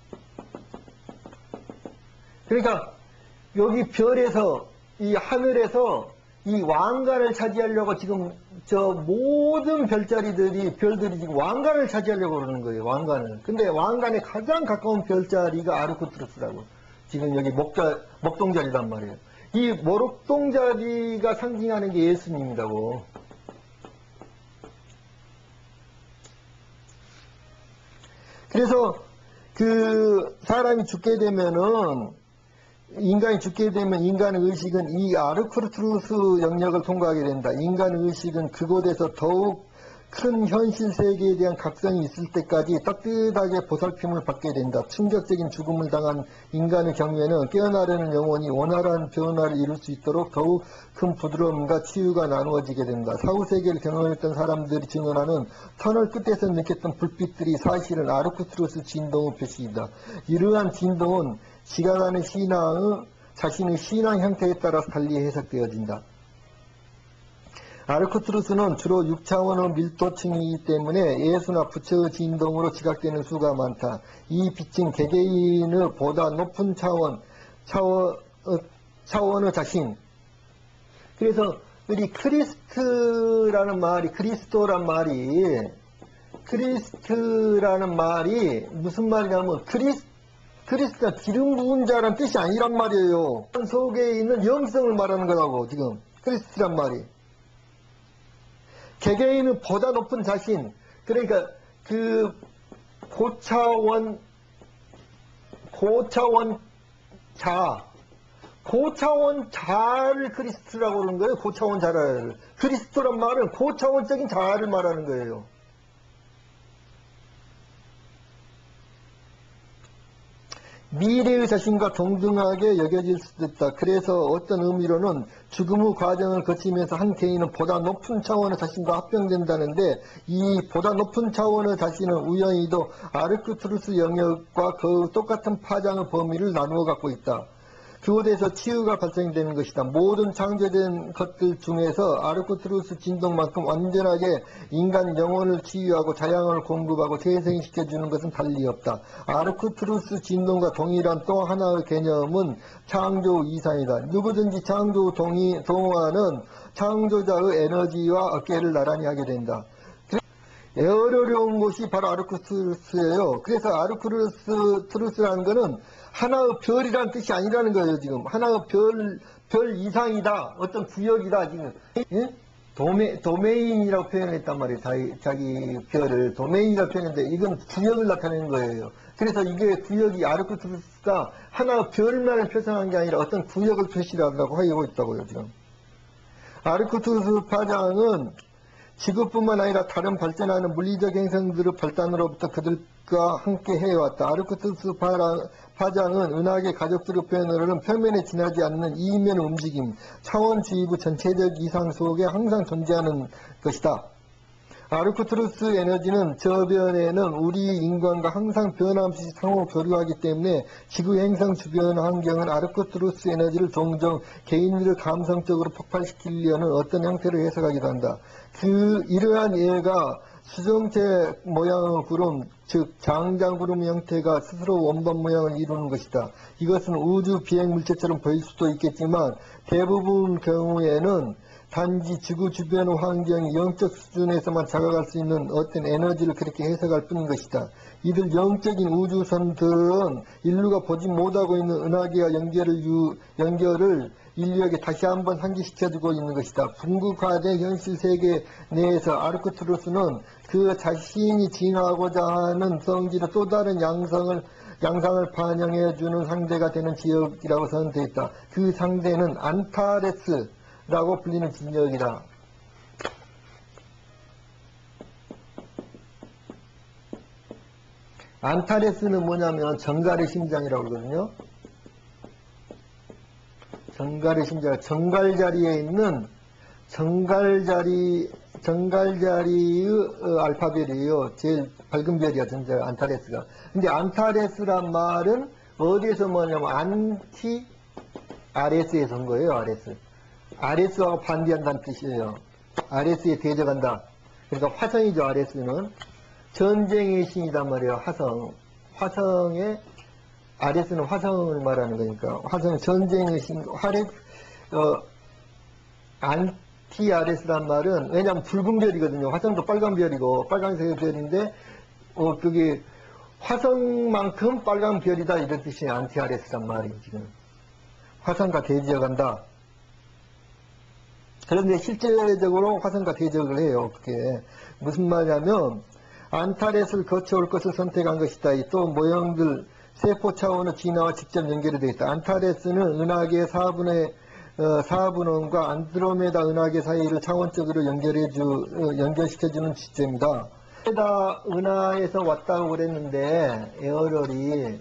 그러니까, 여기 별에서, 이 하늘에서 이 왕관을 차지하려고 지금 저 모든 별자리들이, 별들이 지금 왕관을 차지하려고 그러는 거예요. 왕관을. 근데 왕관에 가장 가까운 별자리가 아르크투루스라고. 지금 여기 목자, 목동자리란 말이에요. 이 목동자리가 상징하는 게 예수님이라고. 그래서 그 사람이 죽게 되면은 인간이 죽게 되면 인간의 의식은 이 아르크투루스 영역을 통과하게 된다. 인간의 의식은 그곳에서 더욱 큰 현실 세계에 대한 각성이 있을 때까지 따뜻하게 보살핌을 받게 된다. 충격적인 죽음을 당한 인간의 경우에는 깨어나려는 영혼이 원활한 변화를 이룰 수 있도록 더욱 큰 부드러움과 치유가 나누어지게 된다. 사후세계를 경험했던 사람들이 증언하는 터널 끝에서 느꼈던 불빛들이 사실은 아르크투루스 진동의 표시이다. 이러한 진동은 시간하는 신앙의 자신의 신앙 형태에 따라서 달리 해석되어진다. 아르크투루스는 주로 육 차원의 밀도층이기 때문에 예수나 부처의 진동으로 지각되는 수가 많다. 이 빛은 개개인의 보다 높은 차원, 차원, 어, 차원의 자신. 그래서 우리 크리스트라는 말이, 그리스도란 말이, 크리스트라는 말이 무슨 말이냐면 크리스 크리스트가 기름 부은 자라는 뜻이 아니란 말이에요. 속에 있는 영성을 말하는 거라고, 지금. 크리스트란 말이. 개개인은 보다 높은 자신. 그러니까, 그, 고차원, 고차원 자. 고차원 자를 크리스트라고 그러는 거예요. 고차원 자를. 크리스토란 말은 고차원적인 자를 말하는 거예요. 미래의 자신과 동등하게 여겨질 수도 있다. 그래서 어떤 의미로는 죽음 후 과정을 거치면서 한 개인은 보다 높은 차원의 자신과 합병된다는데, 이 보다 높은 차원의 자신은 우연히도 아르크투루스 영역과 그 똑같은 파장의 범위를 나누어 갖고 있다. 그곳에서 치유가 발생되는 것이다. 모든 창조된 것들 중에서 아르크투루스 진동만큼 완전하게 인간 영혼을 치유하고 자양을 공급하고 재생시켜주는 것은 달리 없다. 아르크투루스 진동과 동일한 또 하나의 개념은 창조 이상이다. 누구든지 창조 동의, 동화는 창조자의 에너지와 어깨를 나란히 하게 된다. 에어로려운 곳이 바로 아르크투루스예요. 그래서 아르크투루스라는 것은 하나의 별이라는 뜻이 아니라는 거예요, 지금. 하나의 별, 별 이상이다. 어떤 구역이다, 지금. 예? 도메, 도메인이라고 표현했단 말이에요. 자기, 자기 별을. 도메인이라고 표현했는데, 이건 구역을 나타내는 거예요. 그래서 이게 구역이 아르크투루스가 하나의 별만을 표상한 게 아니라 어떤 구역을 표시하려고 하고 있다고요, 지금. 아르크투루스 파장은 지구뿐만 아니라 다른 발전하는 물리적 행성들의 발단으로부터 그들과 함께 해왔다. 아르크투루스 파장은 은하계 가족들의 표현으로는 표면에 지나지 않는 이면 움직임, 차원 주위부 전체적 이상 속에 항상 존재하는 것이다. 아르크투루스 에너지는 저변에는 우리 인간과 항상 변함없이 상호 교류하기 때문에 지구 행성 주변 환경은 아르크투루스 에너지를 종종 개인들을 감성적으로 폭발시키려는 어떤 형태로 해석하기도 한다. 그 이러한 예가 수정체 모양의 구름, 즉 장장구름 형태가 스스로 원반 모양을 이루는 것이다. 이것은 우주 비행 물체처럼 보일 수도 있겠지만 대부분 경우에는 단지 지구 주변의 환경이 영적 수준에서만 자각할 수 있는 어떤 에너지를 그렇게 해석할 뿐인 것이다. 이들 영적인 우주선들은 인류가 보지 못하고 있는 은하계와 연결을, 유, 연결을 인류에게 다시 한번 상기시켜주고 있는 것이다. 궁극화된 현실 세계 내에서 아르크투루스는 그 자신이 진화하고자 하는 성질의 또 다른 양성을 양상을 반영해주는 상대가 되는 지역이라고 선언되어 있다. 그 상대는 안타레스 라고 불리는 진역이다. 안타레스는 뭐냐면 정갈의 심장이라고 그러거든요. 정갈의 심장, 정갈자리에 있는 정갈자리, 정갈자리의 알파벳이에요. 제일 밝은 별이야, 전자 안타레스가. 근데 안타레스란 말은 어디에서 뭐냐면 안티 아레스에서 온 거예요, 아레스. 아레스하고 반대한다는 뜻이에요. 아레스에 대적한다. 그러니까 화성이죠, 아레스는. 전쟁의 신이단 말이에요, 화성. 화성의, 아레스는 화성을 말하는 거니까. 화성 전쟁의 신, 화레, 어, 안티 아레스란 말은, 왜냐면 붉은 별이거든요. 화성도 빨간 별이고, 빨간색의 별인데, 어, 그게 화성만큼 빨간 별이다, 이런 뜻이 안티 아레스란 말이에요, 지금. 화성과 대적한다. 그런데 실제적으로 화성과 대적을 해요. 그게 무슨 말이냐면 안타레스를 거쳐올 것을 선택한 것이다. 또 모형들 세포 차원의 진화와 직접 연결이 되어 있다. 안타레스는 은하계 사분의 어, 사분원과 안드로메다 은하계 사이를 차원적으로 연결해주 어, 연결시켜주는 시점이다. 에다 은하에서 왔다고 그랬는데 에어럴이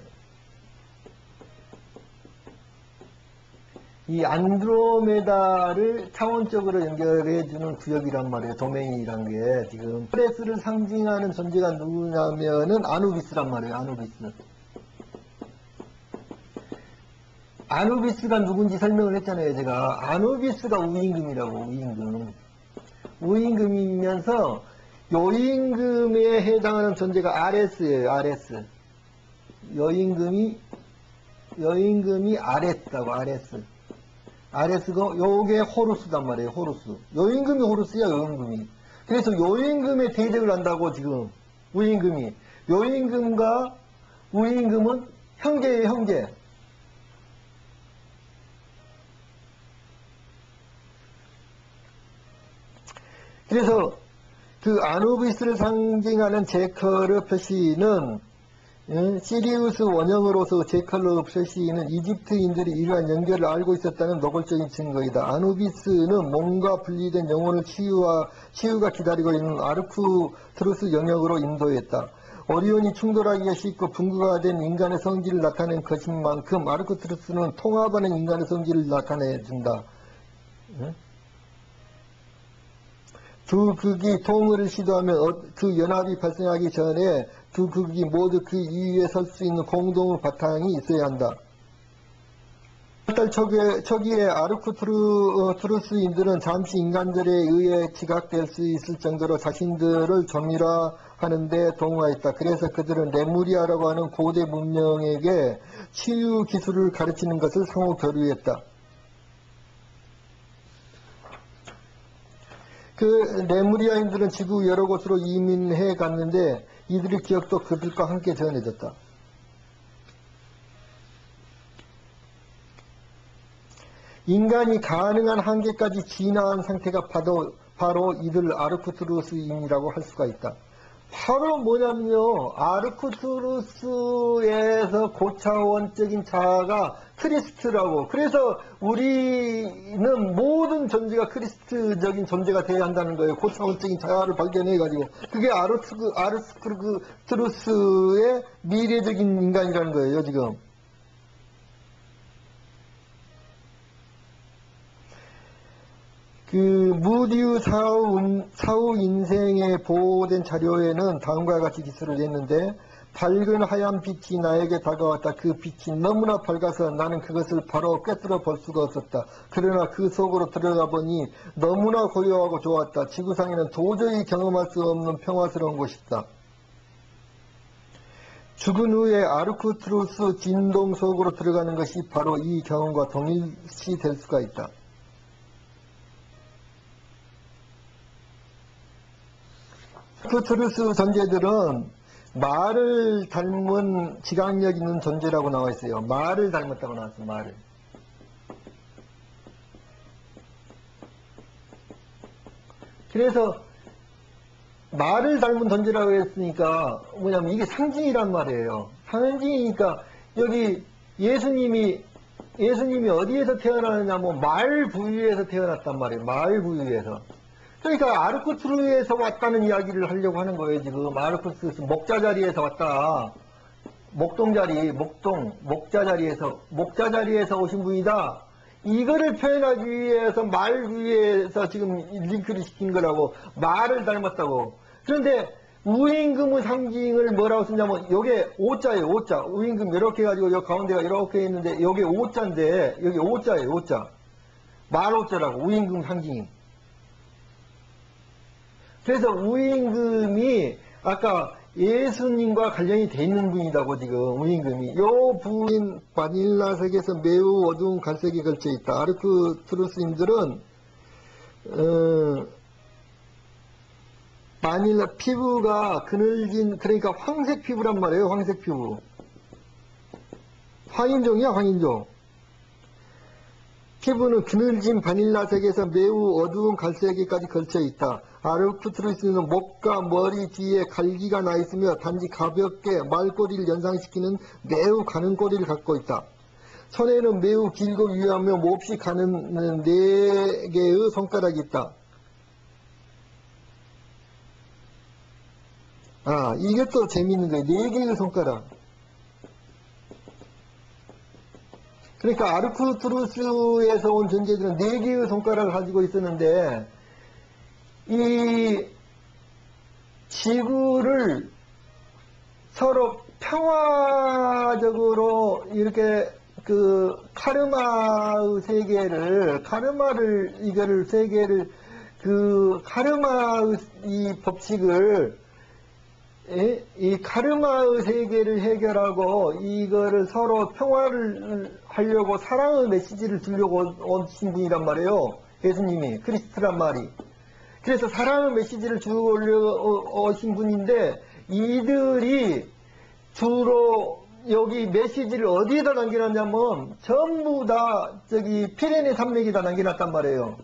이 안드로메다를 차원적으로 연결해주는 구역이란 말이에요. 도메인이란 게 지금 프레스를 상징하는 존재가 누구냐면은 아누비스란 말이에요. 아누비스. 아누비스가 누군지 설명을 했잖아요. 제가 아누비스가 우임금이라고. 우임금. 우임금이면서 요임금에 해당하는 존재가 아레스예요. 아레스. 여임금이 여임금이 아레스라고. 아레스. 아레스고 요게 호루스단 말이에요. 호루스. 요임금이 호루스야. 요임금이. 그래서 요임금에 대적을 한다고 지금 우임금이. 요임금과 우임금은 형제예요. 형제. 그래서 그 아누비스를 상징하는 제컬의 표시는 시리우스 원형으로서 제컬로 표시는 이집트인들이 이러한 연결을 알고 있었다는 노골적인 증거이다. 아누비스는 몸과 분리된 영혼을 치유와, 치유가 기다리고 있는 아르크투루스 영역으로 인도했다. 오리온이 충돌하기가 쉽고 분구가 된 인간의 성질을 나타낸 것인 만큼 아르쿠투루스는 통합하는 인간의 성질을 나타내준다. 응? 두 극이 통일을 시도하면 그 연합이 발생하기 전에 두 극이 모두 그 이위에 설 수 있는 공동 바탕이 있어야 한다. 달 초기에, 초기에 아르쿠투루스인들은 잠시 인간들에 의해 지각될 수 있을 정도로 자신들을 점유화하는 데 동화했다. 그래서 그들은 레무리아라고 하는 고대 문명에게 치유 기술을 가르치는 것을 상호 교류했다. 그 레무리아인들은 지구 여러 곳으로 이민해 갔는데 이들의 기억도 그들과 함께 전해졌다. 인간이 가능한 한계까지 진화한 상태가 바로, 바로 이들 아르쿠투루스인이라고 할 수가 있다. 바로 뭐냐면요, 아르쿠투루스에서 고차원적인 자아가 크리스트라고. 그래서 우리는 모든 존재가 크리스트적인 존재가 되어야 한다는 거예요. 고차원적인 자아를 발견해가지고. 그게 아르투, 아르쿠투루스의 미래적인 인간이라는 거예요, 지금. 그 무디우 사후, 사후 인생에 보호된 자료에는 다음과 같이 기술을 냈는데, 밝은 하얀 빛이 나에게 다가왔다. 그 빛이 너무나 밝아서 나는 그것을 바로 꿰뚫어 볼 수가 없었다. 그러나 그 속으로 들어가 보니 너무나 고요하고 좋았다. 지구상에는 도저히 경험할 수 없는 평화스러운 곳이다. 죽은 후에 아르쿠투루스 진동 속으로 들어가는 것이 바로 이 경험과 동일시 될 수가 있다. 아르쿠투루스 존재들은 말을 닮은 지각력 있는 존재라고 나와 있어요. 말을 닮았다고 나왔어요. 말을. 그래서 말을 닮은 존재라고 했으니까 뭐냐면 이게 상징이란 말이에요. 상징이니까 여기 예수님이 예수님이 어디에서 태어나느냐면 말 부위에서 태어났단 말이에요. 말 부위에서. 그러니까 아르쿠투루스에서 왔다는 이야기를 하려고 하는 거예요. 지금 아르쿠투루스 목자 자리에서 왔다. 목동 자리, 목동, 목자 자리에서 목자 자리에서 오신 분이다. 이거를 표현하기 위해서 말 위에서 지금 링크를 시킨 거라고. 말을 닮았다고. 그런데 우임금의 상징을 뭐라고 쓰냐면 요게 오자예요. 오자. 우임금 이렇게 해가지고 요 가운데가 이렇게 있는데 요게 오자인데 여기 오자예요. 오자. 말 오자라고. 우임금 상징이. 그래서 우임금이 아까 예수님과 관련이 돼 있는 분이라고 지금 우임금이. 요 부인 바닐라색에서 매우 어두운 갈색이 걸쳐 있다. 아르쿠투루스인들은 어, 바닐라 피부가 그늘진 그러니까 황색 피부란 말이에요. 황색 피부. 황인종이야 황인종. 피부는 그늘진 바닐라색에서 매우 어두운 갈색에까지 걸쳐 있다. 아르쿠투루스는 목과 머리 뒤에 갈기가 나 있으며 단지 가볍게 말꼬리를 연상시키는 매우 가는 꼬리를 갖고 있다. 손에는 매우 길고 유하며 몹시 가는 네 개의 손가락이 있다. 아, 이게 또 재미있는 거예요. 네 개의 손가락. 그러니까 아르쿠투루스에서 온 존재들은 네 개의 손가락을 가지고 있었는데 이 지구를 서로 평화적으로 이렇게 그 카르마의 세계를 카르마를 이거를 세계를 그 카르마의 이 법칙을 이, 이 카르마의 세계를 해결하고 이거를 서로 평화를 하려고 사랑의 메시지를 주려고 오신 분이란 말이에요. 예수님이 크리스트란 말이. 그래서 사랑의 메시지를 주려고 오신 분인데 이들이 주로 여기 메시지를 어디에다 남겨놨냐면 전부 다 저기 피레네 산맥에다 남겨놨단 말이에요.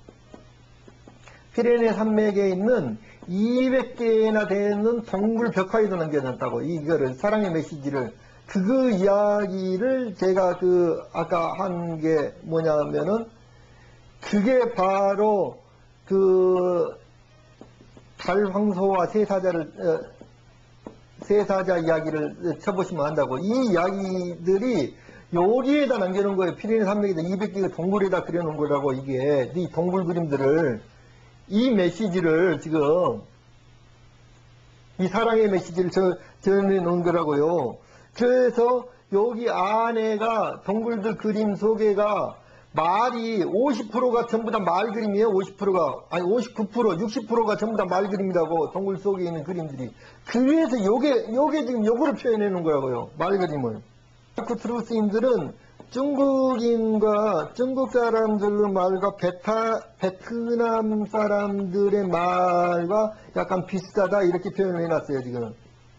피레네 산맥에 있는 이백 개나 되는 동굴 벽화에도 남겨놨다고. 이거를 사랑의 메시지를. 그 이야기를 제가 그 아까 한 게 뭐냐면은 그게 바로 그 달황소와 세사자를 어, 세사자 이야기를 쳐보시면 안다고. 이 이야기들이 여기에다 남겨놓은 거예요. 피레네 산맥에다 이백 개의 동굴에다 그려놓은 거라고. 이게 이 동굴 그림들을, 이 메시지를 지금 이 사랑의 메시지를 저, 전해놓은 거라고요. 그래서 여기 안에가 동굴들 그림 속에가 말이 오십 퍼센트가 전부 다 말 그림이에요. 오십 퍼센트가 아니 오십구 퍼센트, 육십 퍼센트가 전부 다 말 그림이라고. 동굴 속에 있는 그림들이. 그래서 요게 요게 지금 요거를 표현해 놓은 거라고요. 말 그림을. 아르쿠투루스인들은 중국인과 중국 사람들의 말과 베타, 베트남 사람들의 말과 약간 비슷하다 이렇게 표현을 해놨어요. 지금.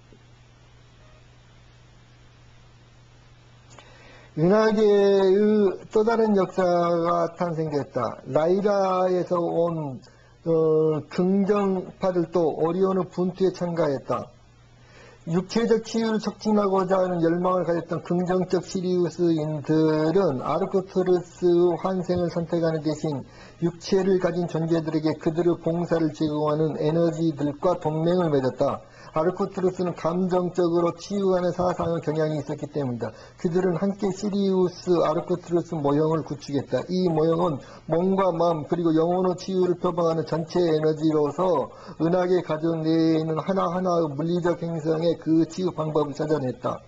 은하계의 또 다른 역사가 탄생됐다. 라이라에서 온 어, 긍정파들도 오리온의 분투에 참가했다. 육체적 치유를 촉진하고자 하는 열망을 가졌던 긍정적 시리우스인들은 아르쿠투루스 환생을 선택하는 대신 육체를 가진 존재들에게 그들의 봉사를 제공하는 에너지들과 동맹을 맺었다. 아르쿠투루스는 감정적으로 치유하는 사상의 경향이 있었기 때문이다. 그들은 함께 시리우스 아르쿠투루스 모형을 구축했다. 이 모형은 몸과 마음 그리고 영혼의 치유를 표방하는 전체 에너지로서 은하계 가정 내에 있는 하나하나의 물리적 행성의 그 치유 방법을 찾아냈다.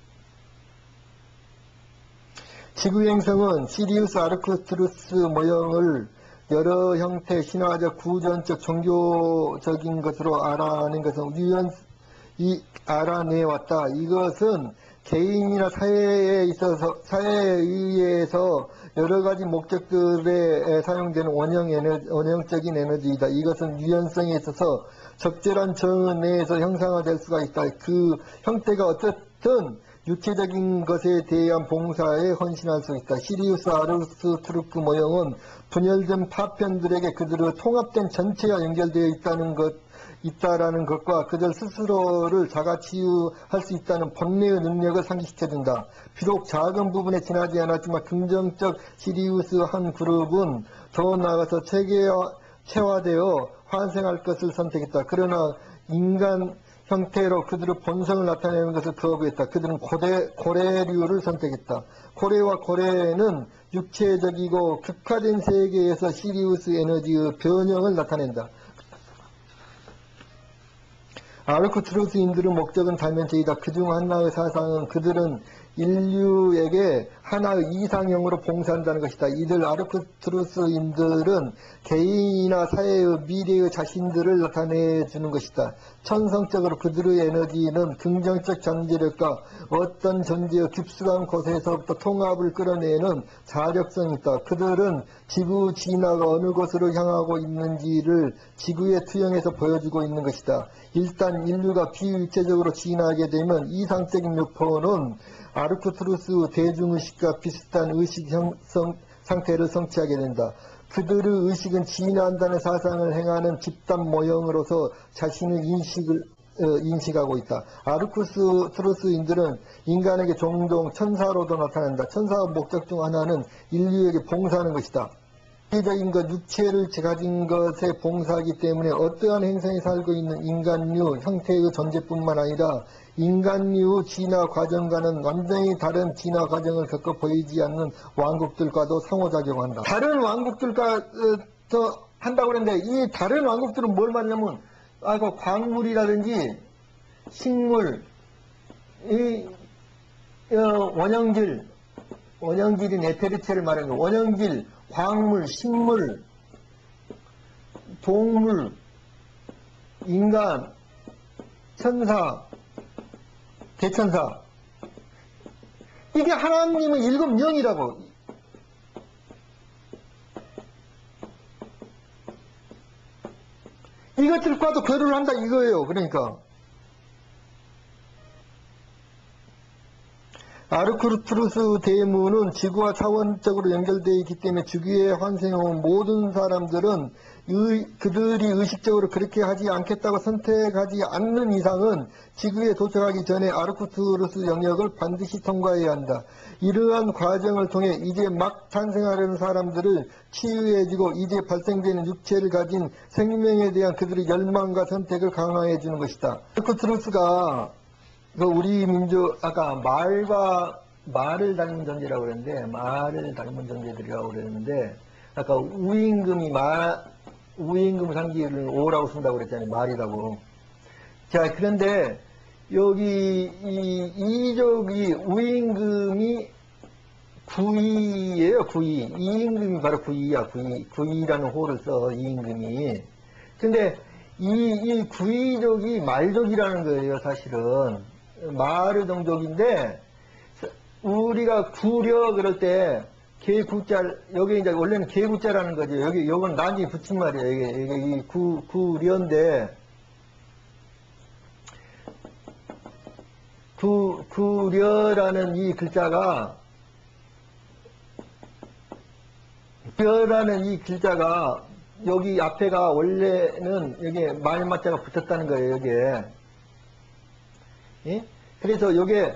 지구 행성은 시리우스 아르쿠투루스 모형을 여러 형태, 신화적, 구전적, 종교적인 것으로 알아낸 것은 유연히 알아내왔다. 이것은 개인이나 사회에 있어서, 사회에 의해서 여러 가지 목적들에 사용되는 원형 에너지, 원형적인 에너지이다. 이것은 유연성에 있어서 적절한 정의 내에서 형상화될 수가 있다. 그 형태가 어떻든 육체적인 것에 대한 봉사에 헌신할 수 있다. 시리우스 아르쿠투루스 모형은 분열된 파편들에게 그들의 통합된 전체가 연결되어 있다는 것, 있다라는 것과 그들 스스로를 자가치유할 수 있다는 본래의 능력을 상기시켜준다. 비록 작은 부분에 지나지 않았지만 긍정적 시리우스 한 그룹은 더 나아가서 체계화, 체화되어 환생할 것을 선택했다. 그러나 인간 형태로 그들의 본성을 나타내는 것을 거부했다. 그들은 고래, 고래류를 선택했다. 고래와 고래는 육체적이고 극화된 세계에서 시리우스 에너지의 변형을 나타낸다. 아르쿠투루스인들의 목적은 다면적이다. 그중 하나의 사상은 그들은 인류에게 하나의 이상형으로 봉사한다는 것이다. 이들 아르쿠투루스인들은 개인이나 사회의 미래의 자신들을 나타내주는 것이다. 천성적으로 그들의 에너지는 긍정적 잠재력과 어떤 존재의 깊숙한 곳에서부터 통합을 끌어내는 자력성이 있다. 그들은 지구 진화가 어느 곳으로 향하고 있는지를 지구의 투영에서 보여주고 있는 것이다. 일단 인류가 비유체적으로 진화하게 되면 이상적인 묘포는 아르쿠투루스 대중의식과 비슷한 의식 형성 상태를 성취하게 된다. 그들의 의식은 진화한다는 사상을 행하는 집단 모형으로서 자신의 인식을 어, 인식하고 있다. 아르쿠투루스인들은 인간에게 종종 천사로도 나타난다. 천사의 목적 중 하나는 인류에게 봉사하는 것이다. 육체적인 것, 육체를 가진 것에 봉사하기 때문에 어떠한 행성에 살고 있는 인간류 형태의 존재뿐만 아니라 인간류 진화 과정과는 완전히 다른 진화 과정을 겪어 보이지 않는 왕국들과도 상호작용한다. 다른 왕국들과 더 한다고 그랬는데 이 다른 왕국들은 뭘 말하냐면 아, 그 광물이라든지 식물, 이 어, 원형질, 원형질인 에테르체를 말하는 거. 원형질, 광물, 식물, 동물, 인간, 천사, 대천사. 이게 하나님의 일곱 영이라고. 이것들과도 교류를 한다 이거예요. 그러니까 아르쿠투루스 대문은 지구와 차원적으로 연결되어 있기 때문에 주기에 환생해온 모든 사람들은 의, 그들이 의식적으로 그렇게 하지 않겠다고 선택하지 않는 이상은 지구에 도착하기 전에 아르쿠투루스 영역을 반드시 통과해야 한다. 이러한 과정을 통해 이제 막 탄생하려는 사람들을 치유해주고 이제 발생되는 육체를 가진 생명에 대한 그들의 열망과 선택을 강화해주는 것이다. 아르쿠투루스가 그 우리 민족, 아까 말과, 말을 닮은 존재라고 그랬는데, 말을 닮은 존재들이라고 그랬는데, 아까 우임금이 말, 우임금 상기를 오라고 쓴다고 그랬잖아요. 말이라고. 자, 그런데, 여기, 이, 이족이, 우임금이 구이예요, 구이. 이임금이 바로 구이야, 구이. 구이라는 호를 써, 이임금이. 근데, 이, 이 구이족이 말족이라는 거예요, 사실은. 마르 동족인데, 우리가 구려 그럴 때, 개구자, 여기 이제 원래는 개구자라는 거죠. 여기, 요건 나중에 붙인 말이에요. 이게, 이게 이 구, 구려인데, 구, 구려라는 이 글자가, 구려라는 이 글자가, 여기 앞에가 원래는 여기에 말맞자가 붙었다는 거예요, 여기에. 예? 그래서 요게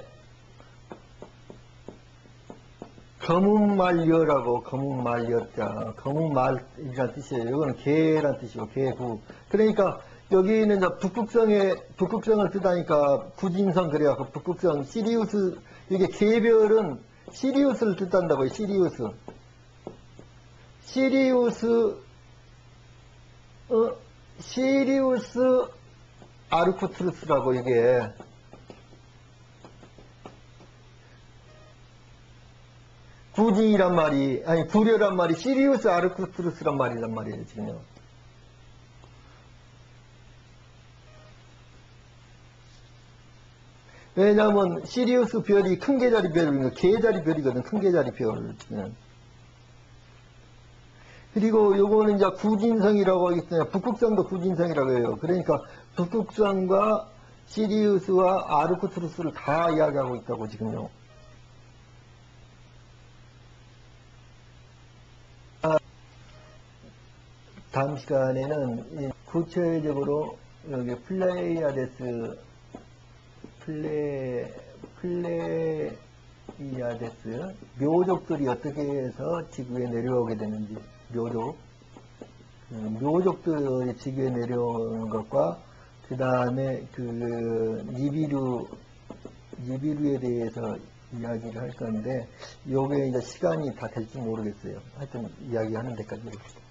검은말여라고, 검은말여자, 검은말이라는 뜻이에요. 이거는 개란 뜻이고, 개구. 그러니까 여기는 이제 북극성에, 북극성을 뜻하니까 구진성 그래갖고 북극성, 시리우스, 이게 개별은 시리우스를 뜻한다고요, 시리우스. 시리우스, 어, 시리우스 아르쿠투루스라고 이게. 구진이란 말이, 아니, 구려란 말이 시리우스 아르쿠투루스란 말이란 말이에요, 지금요. 왜냐면, 시리우스 별이 큰 개자리 별이거든요. 개자리 별이거든, 큰 개자리 별. 그리고 요거는 이제 구진성이라고 하겠어요. 북극성도 구진성이라고 해요. 그러니까, 북극성과 시리우스와 아르쿠투루스를 다 이야기하고 있다고, 지금요. 다음 시간에는 구체적으로 여기 플레이아데스, 플레, 플레이아데스, 묘족들이 어떻게 해서 지구에 내려오게 되는지, 묘족, 묘족들이 지구에 내려오는 것과, 그 다음에 그 니비루, 니비루에 대해서 이야기를 할 건데, 요게 이제 시간이 다 될지 모르겠어요. 하여튼 이야기하는 데까지.